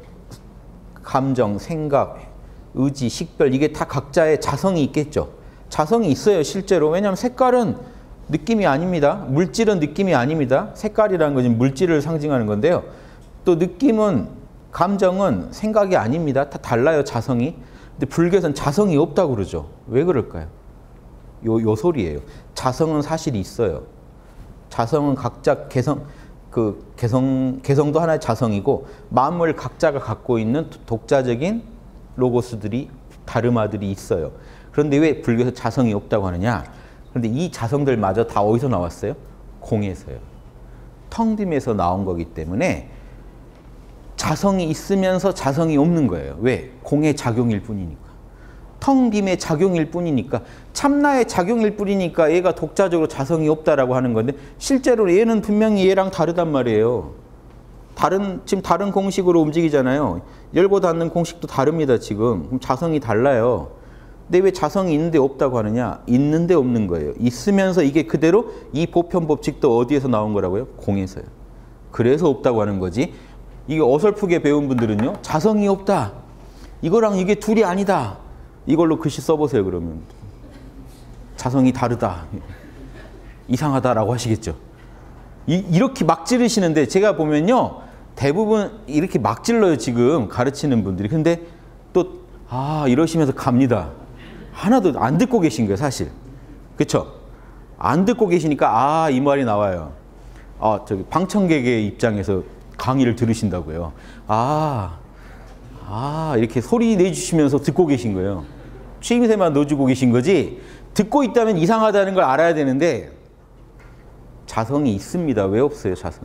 감정, 생각, 의지, 식별 이게 다 각자의 자성이 있겠죠. 자성이 있어요, 실제로. 왜냐하면 색깔은 느낌이 아닙니다. 물질은 느낌이 아닙니다. 색깔이라는 것은 물질을 상징하는 건데요. 또 느낌은, 감정은 생각이 아닙니다. 다 달라요, 자성이. 근데 불교에서는 자성이 없다고 그러죠. 왜 그럴까요? 요, 요 소리예요. 자성은 사실 있어요. 자성은 각자 개성, 그 개성, 개성도 하나의 자성이고 만물 각자가 갖고 있는 독자적인 로고스들이, 다르마들이 있어요. 그런데 왜 불교에서 자성이 없다고 하느냐? 그런데 이 자성들마저 다 어디서 나왔어요? 공에서요. 텅 빔에서 나온 거기 때문에 자성이 있으면서 자성이 없는 거예요. 왜? 공의 작용일 뿐이니까. 텅 빔의 작용일 뿐이니까. 참나의 작용일 뿐이니까 얘가 독자적으로 자성이 없다라고 하는 건데 실제로 얘는 분명히 얘랑 다르단 말이에요. 다른, 지금 다른 공식으로 움직이잖아요. 열고 닫는 공식도 다릅니다, 지금. 그럼 자성이 달라요. 근데 왜 자성이 있는데 없다고 하느냐? 있는데 없는 거예요. 있으면서 이게 그대로 이 보편 법칙도 어디에서 나온 거라고요? 공에서요. 그래서 없다고 하는 거지. 이게 어설프게 배운 분들은요. 자성이 없다. 이거랑 이게 둘이 아니다. 이걸로 글씨 써보세요, 그러면. 자성이 다르다. 이상하다라고 하시겠죠. 이, 이렇게 막 지르시는데 제가 보면요. 대부분 이렇게 막 질러요, 지금 가르치는 분들이. 근데 또, 아, 이러시면서 갑니다. 하나도 안 듣고 계신 거예요, 사실. 그쵸? 안 듣고 계시니까, 아, 이 말이 나와요. 아, 저기, 방청객의 입장에서 강의를 들으신다고요. 아, 아, 이렇게 소리 내주시면서 듣고 계신 거예요. 취임새만 넣어주고 계신 거지, 듣고 있다면 이상하다는 걸 알아야 되는데, 자성이 있습니다. 왜 없어요, 자성이?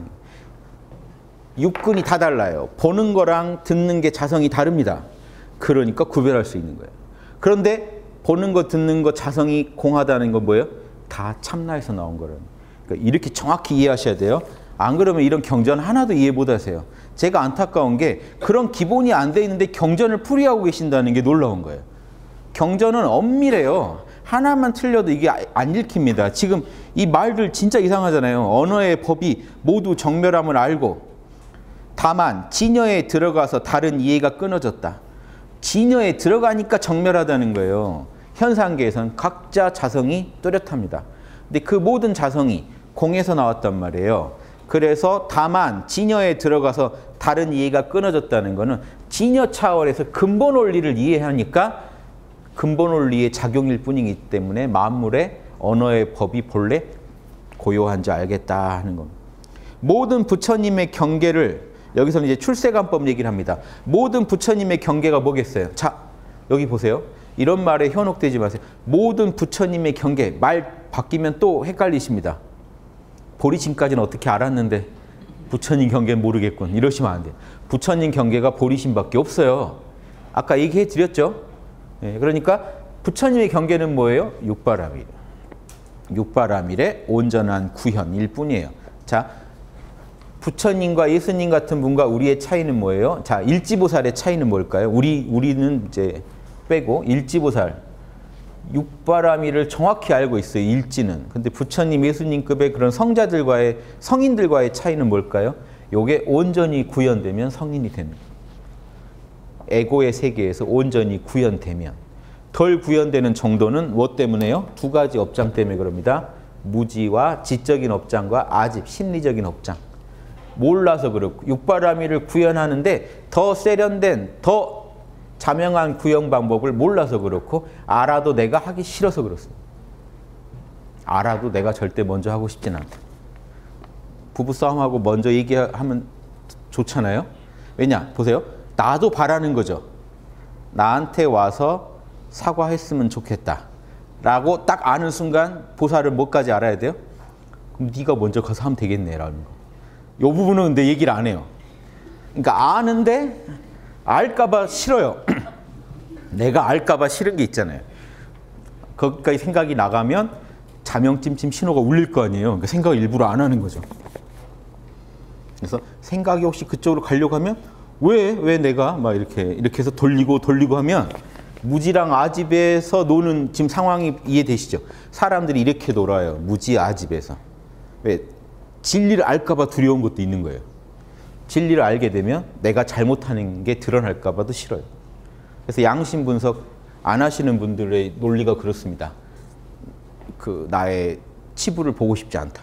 육근이 다 달라요. 보는 거랑 듣는 게 자성이 다릅니다. 그러니까 구별할 수 있는 거예요. 그런데 보는 거, 듣는 거, 자성이 공하다는 건 뭐예요? 다 참나에서 나온 거라는. 그러니까 이렇게 정확히 이해하셔야 돼요. 안 그러면 이런 경전 하나도 이해 못 하세요. 제가 안타까운 게 그런 기본이 안 돼 있는데 경전을 풀이하고 계신다는 게 놀라운 거예요. 경전은 엄밀해요. 하나만 틀려도 이게 안 읽힙니다. 지금 이 말들 진짜 이상하잖아요. 언어의 법이 모두 정멸함을 알고 다만 진여에 들어가서 다른 이해가 끊어졌다. 진여에 들어가니까 정멸하다는 거예요. 현상계에서는 각자 자성이 뚜렷합니다. 근데 그 모든 자성이 공에서 나왔단 말이에요. 그래서 다만 진여에 들어가서 다른 이해가 끊어졌다는 거는 진여 차원에서 근본 원리를 이해하니까 근본 원리의 작용일 뿐이기 때문에 만물의 언어의 법이 본래 고요한지 알겠다 하는 겁니다. 모든 부처님의 경계를 여기서는 이제 출세관법 얘기를 합니다. 모든 부처님의 경계가 뭐겠어요? 자, 여기 보세요. 이런 말에 현혹되지 마세요. 모든 부처님의 경계, 말 바뀌면 또 헷갈리십니다. 보리 지금까지는 어떻게 알았는데 부처님 경계는 모르겠군. 이러시면 안 돼요. 부처님 경계가 보리심밖에 없어요. 아까 얘기해 드렸죠? 예, 그러니까 부처님의 경계는 뭐예요? 육바라밀. 육바라밀의 온전한 구현일 뿐이에요. 자, 부처님과 예수님 같은 분과 우리의 차이는 뭐예요? 자, 일지보살의 차이는 뭘까요? 우리, 우리는 이제 빼고 일지보살. 육바라밀을 정확히 알고 있어요. 일지는. 근데 부처님, 예수님급의 그런 성자들과의, 성인들과의 차이는 뭘까요? 요게 온전히 구현되면 성인이 되는 거예요. 에고의 세계에서 온전히 구현되면. 덜 구현되는 정도는 뭐 때문에요? 두 가지 업장 때문에 그럽니다. 무지와 지적인 업장과 아집, 심리적인 업장. 몰라서 그렇고 육바라밀을 구현하는데 더 세련된, 더 자명한 구현 방법을 몰라서 그렇고 알아도 내가 하기 싫어서 그렇습니다. 알아도 내가 절대 먼저 하고 싶진 않다. 부부싸움하고 먼저 얘기하면 좋잖아요. 왜냐? 보세요. 나도 바라는 거죠. 나한테 와서 사과했으면 좋겠다 라고 딱 아는 순간 보살을 뭐까지 알아야 돼요? 그럼 네가 먼저 가서 하면 되겠네 라는 거. 이 부분은 근데 얘기를 안 해요. 그러니까 아는데 알까봐 싫어요. 내가 알까봐 싫은 게 있잖아요. 거기까지 생각이 나가면 자명찜찜 신호가 울릴 거 아니에요. 그러니까 생각을 일부러 안 하는 거죠. 그래서 생각이 혹시 그쪽으로 가려고 하면 왜, 왜 내가 막 이렇게 이렇게 해서 돌리고 돌리고 하면 무지랑 아집에서 노는 지금 상황이 이해되시죠? 사람들이 이렇게 놀아요. 무지 아집에서. 왜? 진리를 알까봐 두려운 것도 있는 거예요. 진리를 알게 되면 내가 잘못하는 게 드러날까 봐도 싫어요. 그래서 양심 분석 안 하시는 분들의 논리가 그렇습니다. 그 나의 치부를 보고 싶지 않다.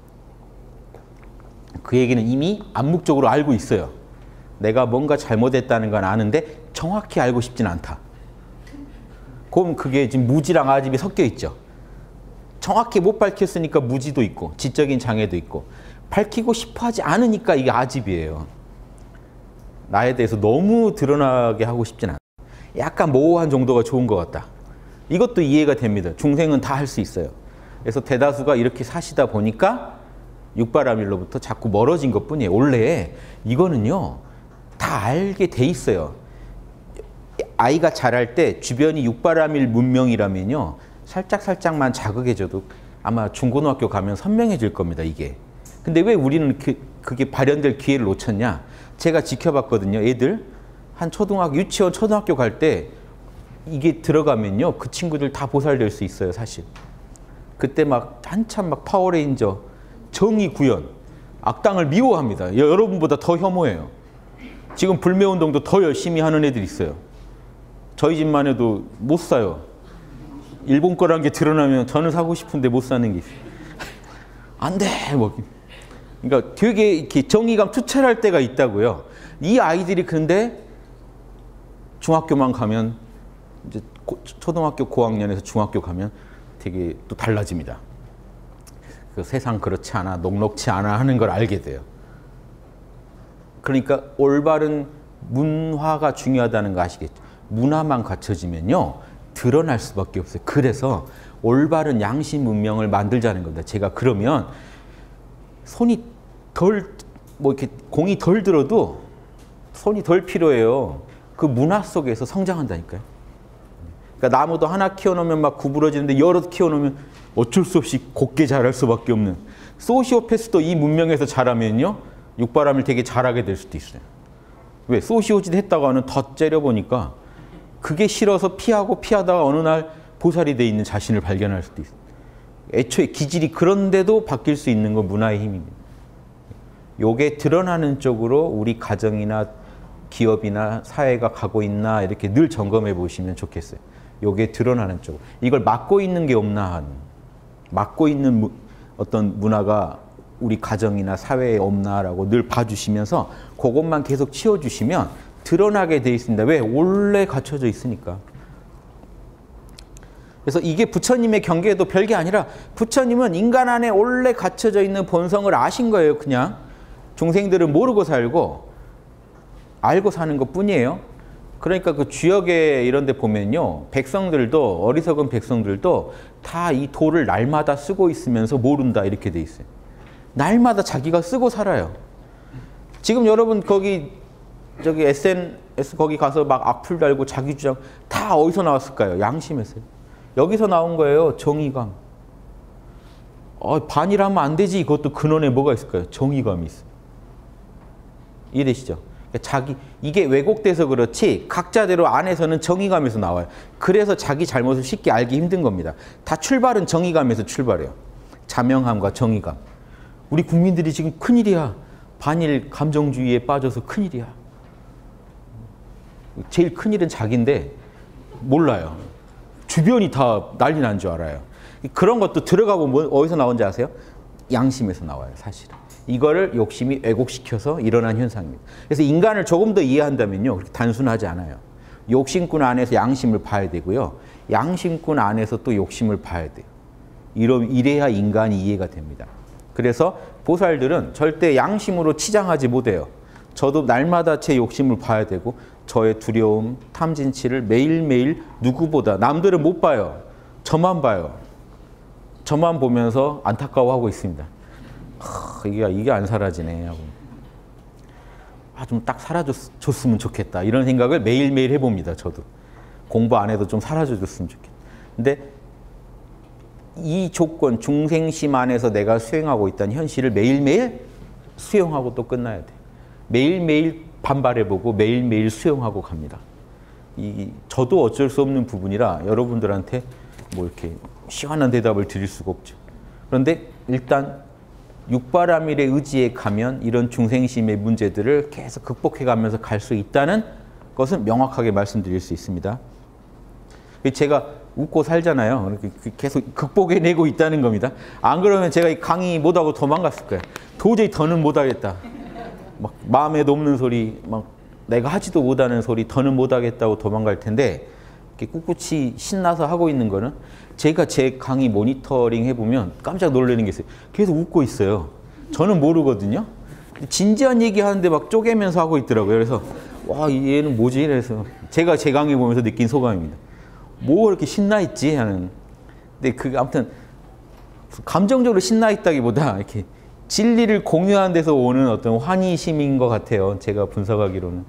그 얘기는 이미 암묵적으로 알고 있어요. 내가 뭔가 잘못했다는 건 아는데 정확히 알고 싶진 않다. 그럼 그게 지금 무지랑 아집이 섞여 있죠. 정확히 못 밝혔으니까 무지도 있고 지적인 장애도 있고 밝히고 싶어 하지 않으니까 이게 아집이에요. 나에 대해서 너무 드러나게 하고 싶진 않아. 약간 모호한 정도가 좋은 것 같다. 이것도 이해가 됩니다. 중생은 다 할 수 있어요. 그래서 대다수가 이렇게 사시다 보니까 육바라밀로부터 자꾸 멀어진 것뿐이에요. 원래 이거는요. 다 알게 돼 있어요. 아이가 자랄 때 주변이 육바라밀 문명이라면요. 살짝살짝만 자극해줘도 아마 중고등학교 가면 선명해질 겁니다. 이게. 근데 왜 우리는 그, 그게 발현될 기회를 놓쳤냐? 제가 지켜봤거든요. 애들 한 초등학교, 유치원, 초등학교 갈 때 이게 들어가면요. 그 친구들 다 보살될 수 있어요. 사실. 그때 막 한참 막 파워레인저, 정의 구현, 악당을 미워합니다. 여러분보다 더 혐오해요. 지금 불매운동도 더 열심히 하는 애들 있어요. 저희 집만 해도 못 사요. 일본 거란 게 드러나면 저는 사고 싶은데 못 사는 게 있어요. 안 돼! 뭐. 그러니까 되게 이렇게 정의감 투철할 때가 있다고요. 이 아이들이 근데 중학교만 가면 이제 고, 초등학교 고학년에서 중학교 가면 되게 또 달라집니다. 그 세상 그렇지 않아, 녹록치 않아 하는 걸 알게 돼요. 그러니까 올바른 문화가 중요하다는 거 아시겠죠? 문화만 갖춰지면요. 드러날 수밖에 없어요. 그래서 올바른 양심 문명을 만들자는 겁니다. 제가 그러면 손이 덜, 뭐 이렇게 공이 덜 들어도 손이 덜 필요해요. 그 문화 속에서 성장한다니까요. 그러니까 나무도 하나 키워놓으면 막 구부러지는데 여러 키워놓으면 어쩔 수 없이 곱게 자랄 수밖에 없는. 소시오패스도 이 문명에서 자라면요. 육바람을 되게 잘하게 될 수도 있어요. 왜? 소시오짓 했다가는 더 째려보니까 그게 싫어서 피하고 피하다가 어느 날 보살이 돼 있는 자신을 발견할 수도 있어요. 애초에 기질이 그런데도 바뀔 수 있는 건 문화의 힘입니다. 요게 드러나는 쪽으로 우리 가정이나 기업이나 사회가 가고 있나 이렇게 늘 점검해 보시면 좋겠어요. 요게 드러나는 쪽. 이걸 막고 있는 게 없나 하는. 막고 있는 무, 어떤 문화가 우리 가정이나 사회에 없나라고 늘 봐주시면서 그것만 계속 치워주시면 드러나게 돼 있습니다. 왜? 원래 갖춰져 있으니까. 그래서 이게 부처님의 경계도 별게 아니라 부처님은 인간 안에 원래 갇혀져 있는 본성을 아신 거예요. 그냥 중생들은 모르고 살고 알고 사는 것뿐이에요. 그러니까 그 주역에 이런 데 보면요, 백성들도, 어리석은 백성들도 다 이 도를 날마다 쓰고 있으면서 모른다 이렇게 돼 있어요. 날마다 자기가 쓰고 살아요. 지금 여러분 거기 저기 에스엔에스 거기 가서 막 악플 달고 자기 주장 다 어디서 나왔을까요? 양심에서요. 여기서 나온 거예요. 정의감. 어, 반이라면 안 되지. 그것도 근원에 뭐가 있을까요? 정의감이 있어요. 이해되시죠? 자기 이게 왜곡돼서 그렇지 각자대로 안에서는 정의감에서 나와요. 그래서 자기 잘못을 쉽게 알기 힘든 겁니다. 다 출발은 정의감에서 출발해요. 자명함과 정의감. 우리 국민들이 지금 큰일이야. 반일 감정주의에 빠져서 큰일이야. 제일 큰일은 자기인데 몰라요. 주변이 다 난리 난 줄 알아요. 그런 것도 들어가 보면 어디서 나온지 아세요? 양심에서 나와요, 사실은. 이거를 욕심이 왜곡시켜서 일어난 현상입니다. 그래서 인간을 조금 더 이해한다면요, 그렇게 단순하지 않아요. 욕심꾼 안에서 양심을 봐야 되고요. 양심꾼 안에서 또 욕심을 봐야 돼요. 이러, 이래야 인간이 이해가 됩니다. 그래서 보살들은 절대 양심으로 치장하지 못해요. 저도 날마다 제 욕심을 봐야 되고 저의 두려움, 탐진치를 매일매일 누구보다, 남들은 못 봐요. 저만 봐요. 저만 보면서 안타까워하고 있습니다. 하, 이게, 이게 안 사라지네 하고. 아, 좀 딱 사라졌으면 좋겠다. 이런 생각을 매일매일 해봅니다. 저도. 공부 안 해도 좀 사라져줬으면 좋겠다. 근데 이 조건, 중생심 안에서 내가 수행하고 있다는 현실을 매일매일 수용하고 또 끝나야 돼. 매일매일 반발해보고 매일매일 수용하고 갑니다. 이, 저도 어쩔 수 없는 부분이라 여러분들한테 뭐 이렇게 시원한 대답을 드릴 수가 없죠. 그런데 일단 육바라밀의 의지에 가면 이런 중생심의 문제들을 계속 극복해가면서 갈 수 있다는 것은 명확하게 말씀드릴 수 있습니다. 제가 웃고 살잖아요. 계속 극복해내고 있다는 겁니다. 안 그러면 제가 이 강의 못하고 도망갔을 거예요. 도저히 더는 못하겠다. 막 마음에 없는 소리, 막 내가 하지도 못하는 소리 더는 못하겠다고 도망갈 텐데 이렇게 꿋꿋이 신나서 하고 있는 거는 제가 제 강의 모니터링 해보면 깜짝 놀라는 게 있어요. 계속 웃고 있어요. 저는 모르거든요. 진지한 얘기하는데 막 쪼개면서 하고 있더라고요. 그래서 와, 얘는 뭐지? 그래서 제가 제 강의 보면서 느낀 소감입니다. 뭐 이렇게 신나 있지 하는. 근데 그 아무튼 감정적으로 신나 있다기보다 이렇게 진리를 공유하는 데서 오는 어떤 환희심인 것 같아요. 제가 분석하기로는.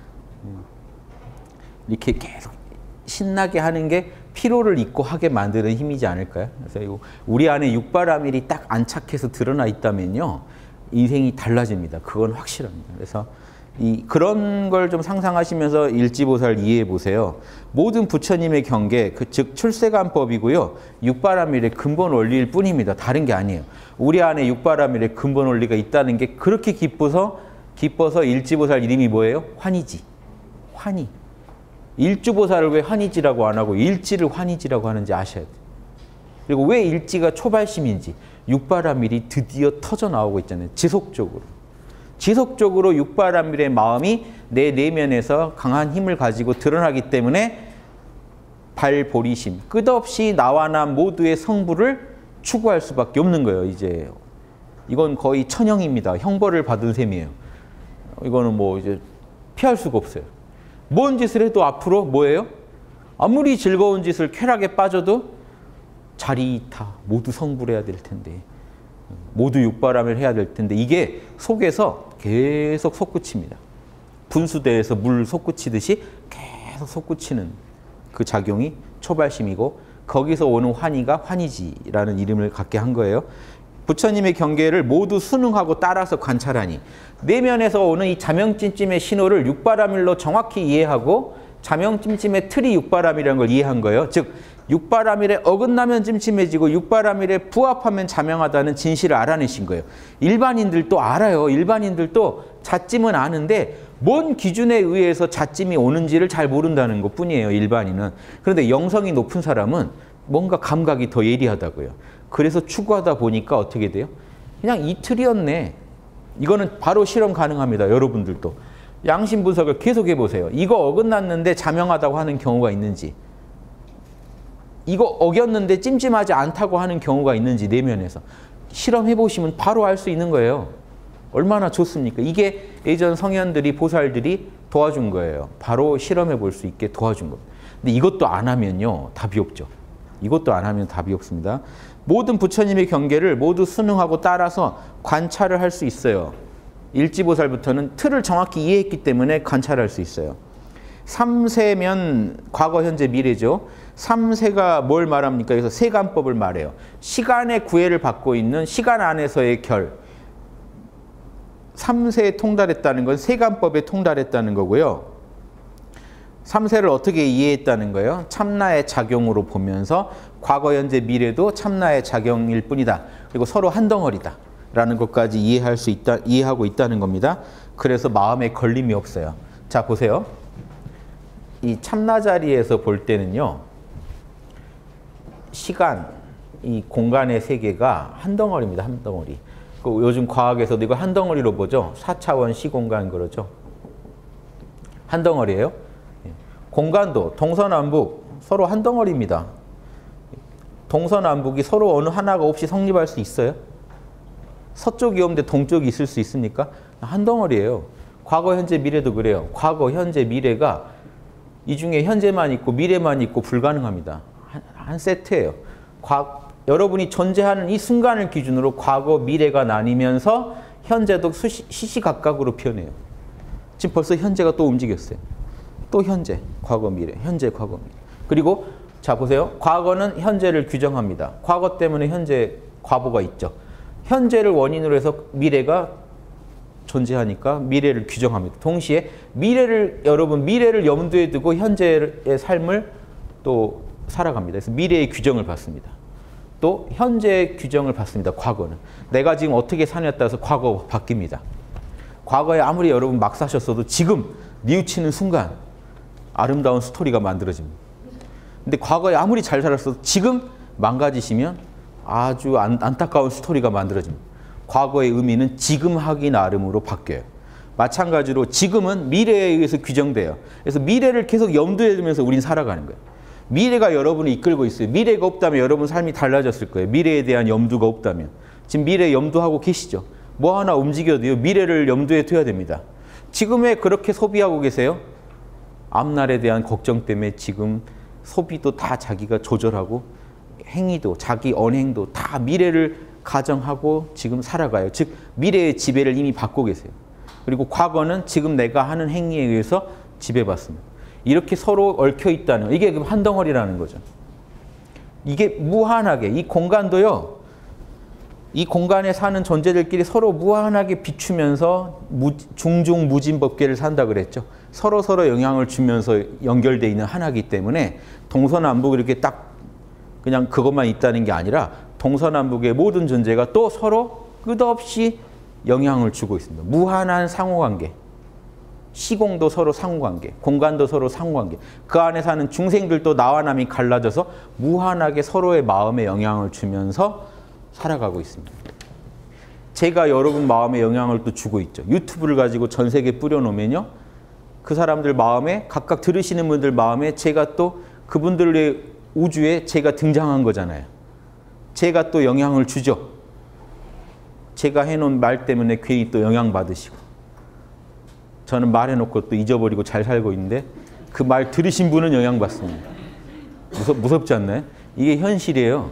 이렇게 계속 신나게 하는 게 피로를 잊고 하게 만드는 힘이지 않을까요? 그래서 우리 안에 육바라밀이 딱 안착해서 드러나 있다면요, 인생이 달라집니다. 그건 확실합니다. 그래서 이 그런 걸 좀 상상하시면서 일지보살 이해해 보세요. 모든 부처님의 경계, 그 즉 출세간법이고요, 육바라밀의 근본 원리일 뿐입니다. 다른 게 아니에요. 우리 안에 육바라밀의 근본 원리가 있다는 게 그렇게 기뻐서 기뻐서 일지보살 이름이 뭐예요? 환희지. 환희. 일주보살을 왜 환희지라고 안 하고 일지를 환희지라고 하는지 아셔야 돼요. 그리고 왜 일지가 초발심인지, 육바라밀이 드디어 터져 나오고 있잖아요. 지속적으로. 지속적으로 육바라밀의 마음이 내 내면에서 강한 힘을 가지고 드러나기 때문에 발보리심, 끝없이 나와 나 모두의 성부를 추구할 수밖에 없는 거예요. 이제 이건 거의 천형입니다. 형벌을 받은 셈이에요. 이거는 뭐 이제 피할 수가 없어요. 뭔 짓을 해도 앞으로 뭐예요? 아무리 즐거운 짓을 쾌락에 빠져도 자리이타, 모두 성불해야 될 텐데, 모두 육바람을 해야 될 텐데, 이게 속에서 계속 솟구칩니다. 분수대에서 물 솟구치듯이 계속 솟구치는 그 작용이 초발심이고, 거기서 오는 환희가 환희지라는 이름을 갖게 한 거예요. 부처님의 경계를 모두 순응하고 따라서 관찰하니 내면에서 오는 이 자명찜찜의 신호를 육바라밀로 정확히 이해하고 자명찜찜의 틀이 육바라밀이라는 걸 이해한 거예요. 즉 육바라밀에 어긋나면 찜찜해지고 육바라밀에 부합하면 자명하다는 진실을 알아내신 거예요. 일반인들도 알아요. 일반인들도 자찜은 아는데 뭔 기준에 의해서 자찜이 오는지를 잘 모른다는 것뿐이에요. 일반인은. 그런데 영성이 높은 사람은 뭔가 감각이 더 예리하다고요. 그래서 추구하다 보니까 어떻게 돼요? 그냥 이틀이었네. 이거는 바로 실험 가능합니다. 여러분들도. 양심 분석을 계속 해보세요. 이거 어긋났는데 자명하다고 하는 경우가 있는지. 이거 어겼는데 찜찜하지 않다고 하는 경우가 있는지 내면에서 실험해 보시면 바로 알 수 있는 거예요. 얼마나 좋습니까? 이게 예전 성현들이 보살들이 도와준 거예요. 바로 실험해 볼 수 있게 도와준 겁니다. 근데 이것도 안 하면요 답이 없죠. 이것도 안 하면 답이 없습니다. 모든 부처님의 경계를 모두 순응하고 따라서 관찰을 할 수 있어요. 일지보살부터는 틀을 정확히 이해했기 때문에 관찰할 수 있어요. 삼세면 과거, 현재, 미래죠. 삼세가 뭘 말합니까? 그래서 세간법을 말해요. 시간의 구애를 받고 있는 시간 안에서의 결. 삼세에 통달했다는 건 세간법에 통달했다는 거고요. 삼세를 어떻게 이해했다는 거예요? 참나의 작용으로 보면서 과거, 현재, 미래도 참나의 작용일 뿐이다. 그리고 서로 한 덩어리다. 라는 것까지 이해할 수 있다, 이해하고 있다는 겁니다. 그래서 마음에 걸림이 없어요. 자, 보세요. 이 참나 자리에서 볼 때는요, 시간, 이 공간의 세계가 한 덩어리입니다. 한 덩어리. 그 요즘 과학에서도 이걸 한 덩어리로 보죠. 사 차원 시공간 그러죠. 한 덩어리예요. 공간도 동서남북 서로 한 덩어리입니다. 동서남북이 서로 어느 하나가 없이 성립할 수 있어요? 서쪽이 없는데 동쪽이 있을 수 있습니까? 한 덩어리예요. 과거, 현재, 미래도 그래요. 과거, 현재, 미래가 이 중에 현재만 있고 미래만 있고 불가능합니다. 한, 한 세트예요. 과, 여러분이 존재하는 이 순간을 기준으로 과거, 미래가 나뉘면서 현재도 수시, 시시각각으로 표현해요. 지금 벌써 현재가 또 움직였어요. 또 현재, 과거, 미래, 현재, 과거, 미래. 그리고 자 보세요. 과거는 현재를 규정합니다. 과거 때문에 현재 과보가 있죠. 현재를 원인으로 해서 미래가 존재하니까 미래를 규정합니다. 동시에 미래를 여러분 미래를 염두에 두고 현재의 삶을 또 살아갑니다. 그래서 미래의 규정을 받습니다. 또 현재의 규정을 받습니다. 과거는. 내가 지금 어떻게 사냐에 따라서 과거 바뀝니다. 과거에 아무리 여러분 막 사셨어도 지금 뉘우치는 순간 아름다운 스토리가 만들어집니다. 근데 과거에 아무리 잘 살았어도 지금 망가지시면 아주 안, 안타까운 스토리가 만들어집니다. 과거의 의미는 지금 하기 나름으로 바뀌어요. 마찬가지로 지금은 미래에 의해서 규정돼요. 그래서 미래를 계속 염두에 두면서 우린 살아가는 거예요. 미래가 여러분을 이끌고 있어요. 미래가 없다면 여러분 삶이 달라졌을 거예요. 미래에 대한 염두가 없다면. 지금 미래 염두하고 계시죠. 뭐 하나 움직여도요. 미래를 염두에 둬야 됩니다. 지금에 그렇게 소비하고 계세요? 앞날에 대한 걱정 때문에 지금 소비도 다 자기가 조절하고 행위도 자기 언행도 다 미래를 가정하고 지금 살아가요. 즉 미래의 지배를 이미 받고 계세요. 그리고 과거는 지금 내가 하는 행위에 의해서 지배받습니다. 이렇게 서로 얽혀 있다는 이게 한 덩어리라는 거죠. 이게 무한하게 이 공간도요. 이 공간에 사는 존재들끼리 서로 무한하게 비추면서 무, 중중 무진법계를 산다 그랬죠. 서로 서로 영향을 주면서 연결되어 있는 하나이기 때문에 동서남북 이렇게 딱 그냥 그것만 있다는 게 아니라 동서남북의 모든 존재가 또 서로 끝없이 영향을 주고 있습니다. 무한한 상호관계. 시공도 서로 상호관계. 공간도 서로 상호관계. 그 안에 사는 중생들도 나와 남이 갈라져서 무한하게 서로의 마음에 영향을 주면서 살아가고 있습니다. 제가 여러분 마음에 영향을 또 주고 있죠. 유튜브를 가지고 전 세계에 뿌려놓으면요. 그 사람들 마음에 각각 들으시는 분들 마음에 제가 또 그분들의 우주에 제가 등장한 거잖아요. 제가 또 영향을 주죠. 제가 해놓은 말 때문에 괜히 또 영향받으시고 저는 말해놓고 또 잊어버리고 잘 살고 있는데 그 말 들으신 분은 영향받습니다. 무섭, 무섭지 않나요? 이게 현실이에요.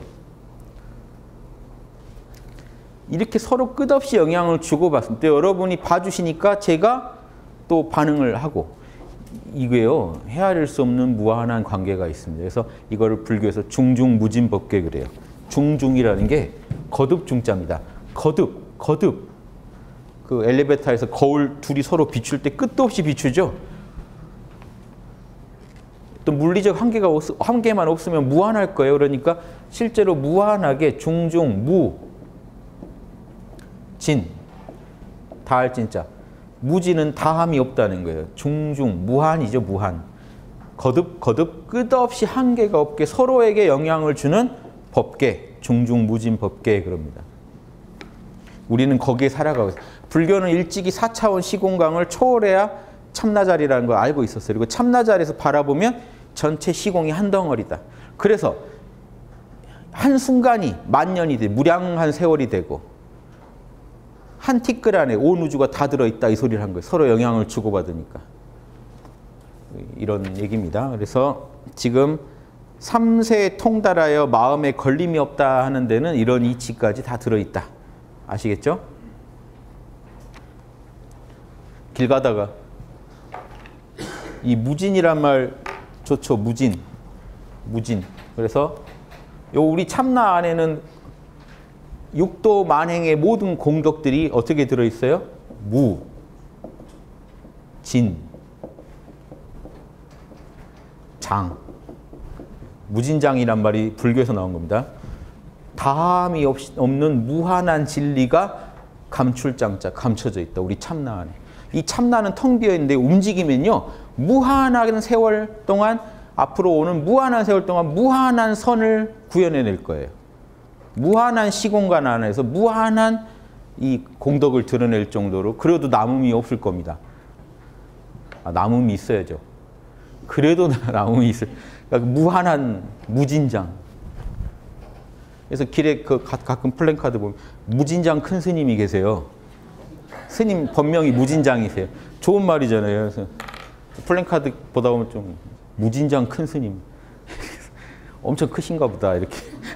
이렇게 서로 끝없이 영향을 주고받습니다. 여러분이 봐주시니까 제가 또 반응을 하고 이게요. 헤아릴 수 없는 무한한 관계가 있습니다. 그래서 이거를 불교에서 중중무진법계 그래요. 중중이라는 게 거듭 중자입니다. 거듭, 거듭. 그 엘리베이터에서 거울 둘이 서로 비출 때 끝도 없이 비추죠. 또 물리적 한계가 없, 한계만 없으면 무한할 거예요. 그러니까 실제로 무한하게 중중, 무, 진, 다할 진짜. 무지는 다함이 없다는 거예요. 중중, 무한이죠. 무한. 거듭, 거듭, 끝없이 한계가 없게 서로에게 영향을 주는 법계, 중중무진 법계 그럽니다. 우리는 거기에 살아가고 있어요. 불교는 일찍이 사 차원 시공간을 초월해야 참나자리라는 걸 알고 있었어요. 그리고 참나자리에서 바라보면 전체 시공이 한 덩어리다. 그래서 한순간이 만년이 돼, 무량한 세월이 되고 한 티끌 안에 온 우주가 다 들어있다 이 소리를 한 거예요. 서로 영향을 주고받으니까. 이런 얘기입니다. 그래서 지금 삼세에 통달하여 마음에 걸림이 없다 하는 데는 이런 이치까지 다 들어있다. 아시겠죠? 길 가다가 이 무진이란 말 좋죠. 무진. 무진. 그래서 요 우리 참나 안에는 육도 만행의 모든 공덕들이 어떻게 들어있어요? 무, 진, 장. 무진장이란 말이 불교에서 나온 겁니다. 다함이 없는 무한한 진리가 감출장자, 감춰져 있다. 우리 참나 안에. 이 참나는 텅 비어 있는데 움직이면요. 무한한 세월 동안 앞으로 오는 무한한 세월 동안 무한한 선을 구현해낼 거예요. 무한한 시공간 안에서 무한한 이 공덕을 드러낼 정도로 그래도 남음이 없을 겁니다. 아, 남음이 있어야죠. 그래도 남음이 있을. 그러니까 무한한 무진장. 그래서 길에 그 가끔 플랜카드 보면 무진장 큰 스님이 계세요. 스님 본명이 무진장이세요. 좋은 말이잖아요. 그래서 플랜카드 보다 보면 좀 무진장 큰 스님. 엄청 크신가 보다 이렇게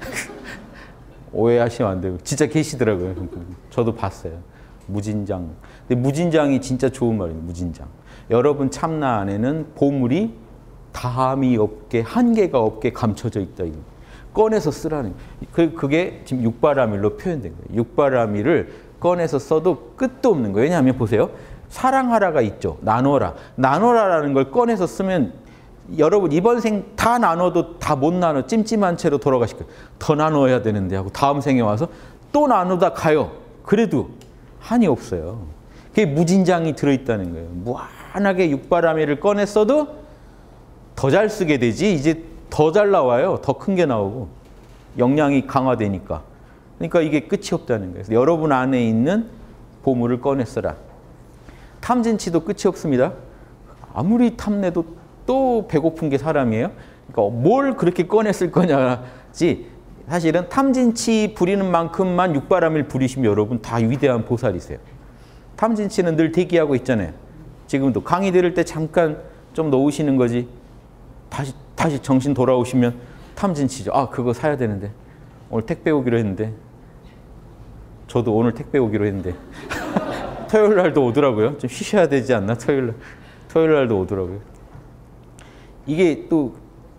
오해하시면 안 되고 진짜 계시더라고요. 저도 봤어요. 무진장. 근데 무진장이 진짜 좋은 말이에요. 무진장. 여러분 참나 안에는 보물이 다함이 없게 한계가 없게 감춰져 있다. 꺼내서 쓰라는 그 그게 지금 육바라밀로 표현된 거예요. 육바라밀을 꺼내서 써도 끝도 없는 거예요. 왜냐하면 보세요. 사랑하라가 있죠. 나눠라. 나눠라라는 걸 꺼내서 쓰면 여러분 이번 생 다 나눠도 다 못 나눠 찜찜한 채로 돌아가실 거예요. 더 나눠야 되는데 하고 다음 생에 와서 또 나누다 가요. 그래도 한이 없어요. 그게 무진장이 들어있다는 거예요. 무한하게 육바라밀을 꺼냈어도 더 잘 쓰게 되지 이제 더 잘 나와요. 더 큰 게 나오고 역량이 강화되니까. 그러니까 이게 끝이 없다는 거예요. 그래서 여러분 안에 있는 보물을 꺼냈어라. 탐진치도 끝이 없습니다. 아무리 탐내도 또 배고픈 게 사람이에요. 그러니까 뭘 그렇게 꺼냈을 거냐지 사실은 탐진치 부리는 만큼만 육바람을 부리시면 여러분 다 위대한 보살이세요. 탐진치는 늘 대기하고 있잖아요. 지금도 강의 들을 때 잠깐 좀 놓으시는 거지 다시 다시 정신 돌아오시면 탐진치죠. 아 그거 사야 되는데 오늘 택배 오기로 했는데 저도 오늘 택배 오기로 했는데 토요일 날도 오더라고요. 좀 쉬셔야 되지 않나? 토요일 날 토요일 날도 오더라고요. 이게 또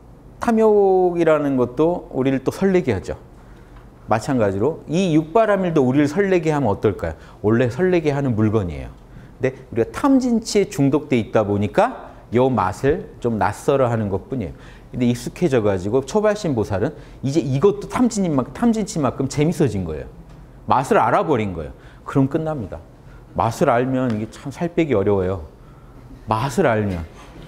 탐욕이라는 것도 우리를 또 설레게 하죠. 마찬가지로 이 육바라밀도 우리를 설레게 하면 어떨까요? 원래 설레게 하는 물건이에요. 근데 우리가 탐진치에 중독돼 있다 보니까 이 맛을 좀 낯설어 하는 것뿐이에요. 근데 익숙해져 가지고 초발심 보살은 이제 이것도 탐진치만큼, 탐진치만큼 재밌어진 거예요. 맛을 알아버린 거예요. 그럼 끝납니다. 맛을 알면 이게 참 살 빼기 어려워요. 맛을 알면.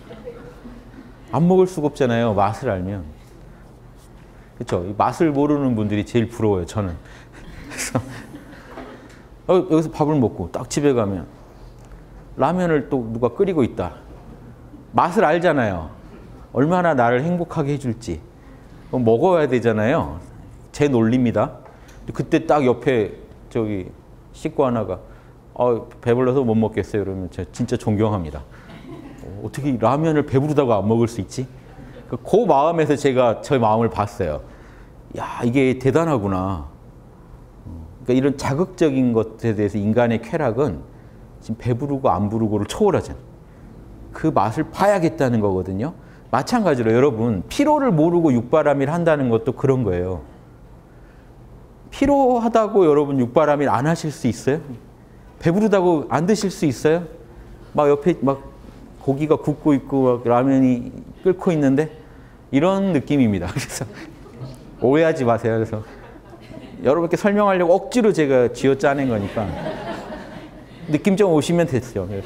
안 먹을 수가 없잖아요. 맛을 알면. 그렇죠? 맛을 모르는 분들이 제일 부러워요. 저는. 그래서 어, 여기서 밥을 먹고 딱 집에 가면 라면을 또 누가 끓이고 있다. 맛을 알잖아요. 얼마나 나를 행복하게 해줄지. 먹어야 되잖아요. 제 논리입니다. 그때 딱 옆에 저기 식구 하나가 어, 배불러서 못 먹겠어요. 그러면 제가 진짜 존경합니다. 어, 어떻게 라면을 배부르다고 안 먹을 수 있지? 그 마음에서 제가 저 마음을 봤어요. 야, 이게 대단하구나. 그러니까 이런 자극적인 것에 대해서 인간의 쾌락은 지금 배부르고 안 부르고를 초월하잖아요. 그 맛을 봐야겠다는 거거든요. 마찬가지로 여러분 피로를 모르고 육바라밀 한다는 것도 그런 거예요. 피로하다고 여러분 육바라밀 안 하실 수 있어요? 배부르다고 안 드실 수 있어요? 막 옆에 막 고기가 굽고 있고 막 라면이 끓고 있는데 이런 느낌입니다. 그래서 오해하지 마세요. 그래서 여러분께 설명하려고 억지로 제가 쥐어 짜낸 거니까 느낌 좀 오시면 됐죠. 그래서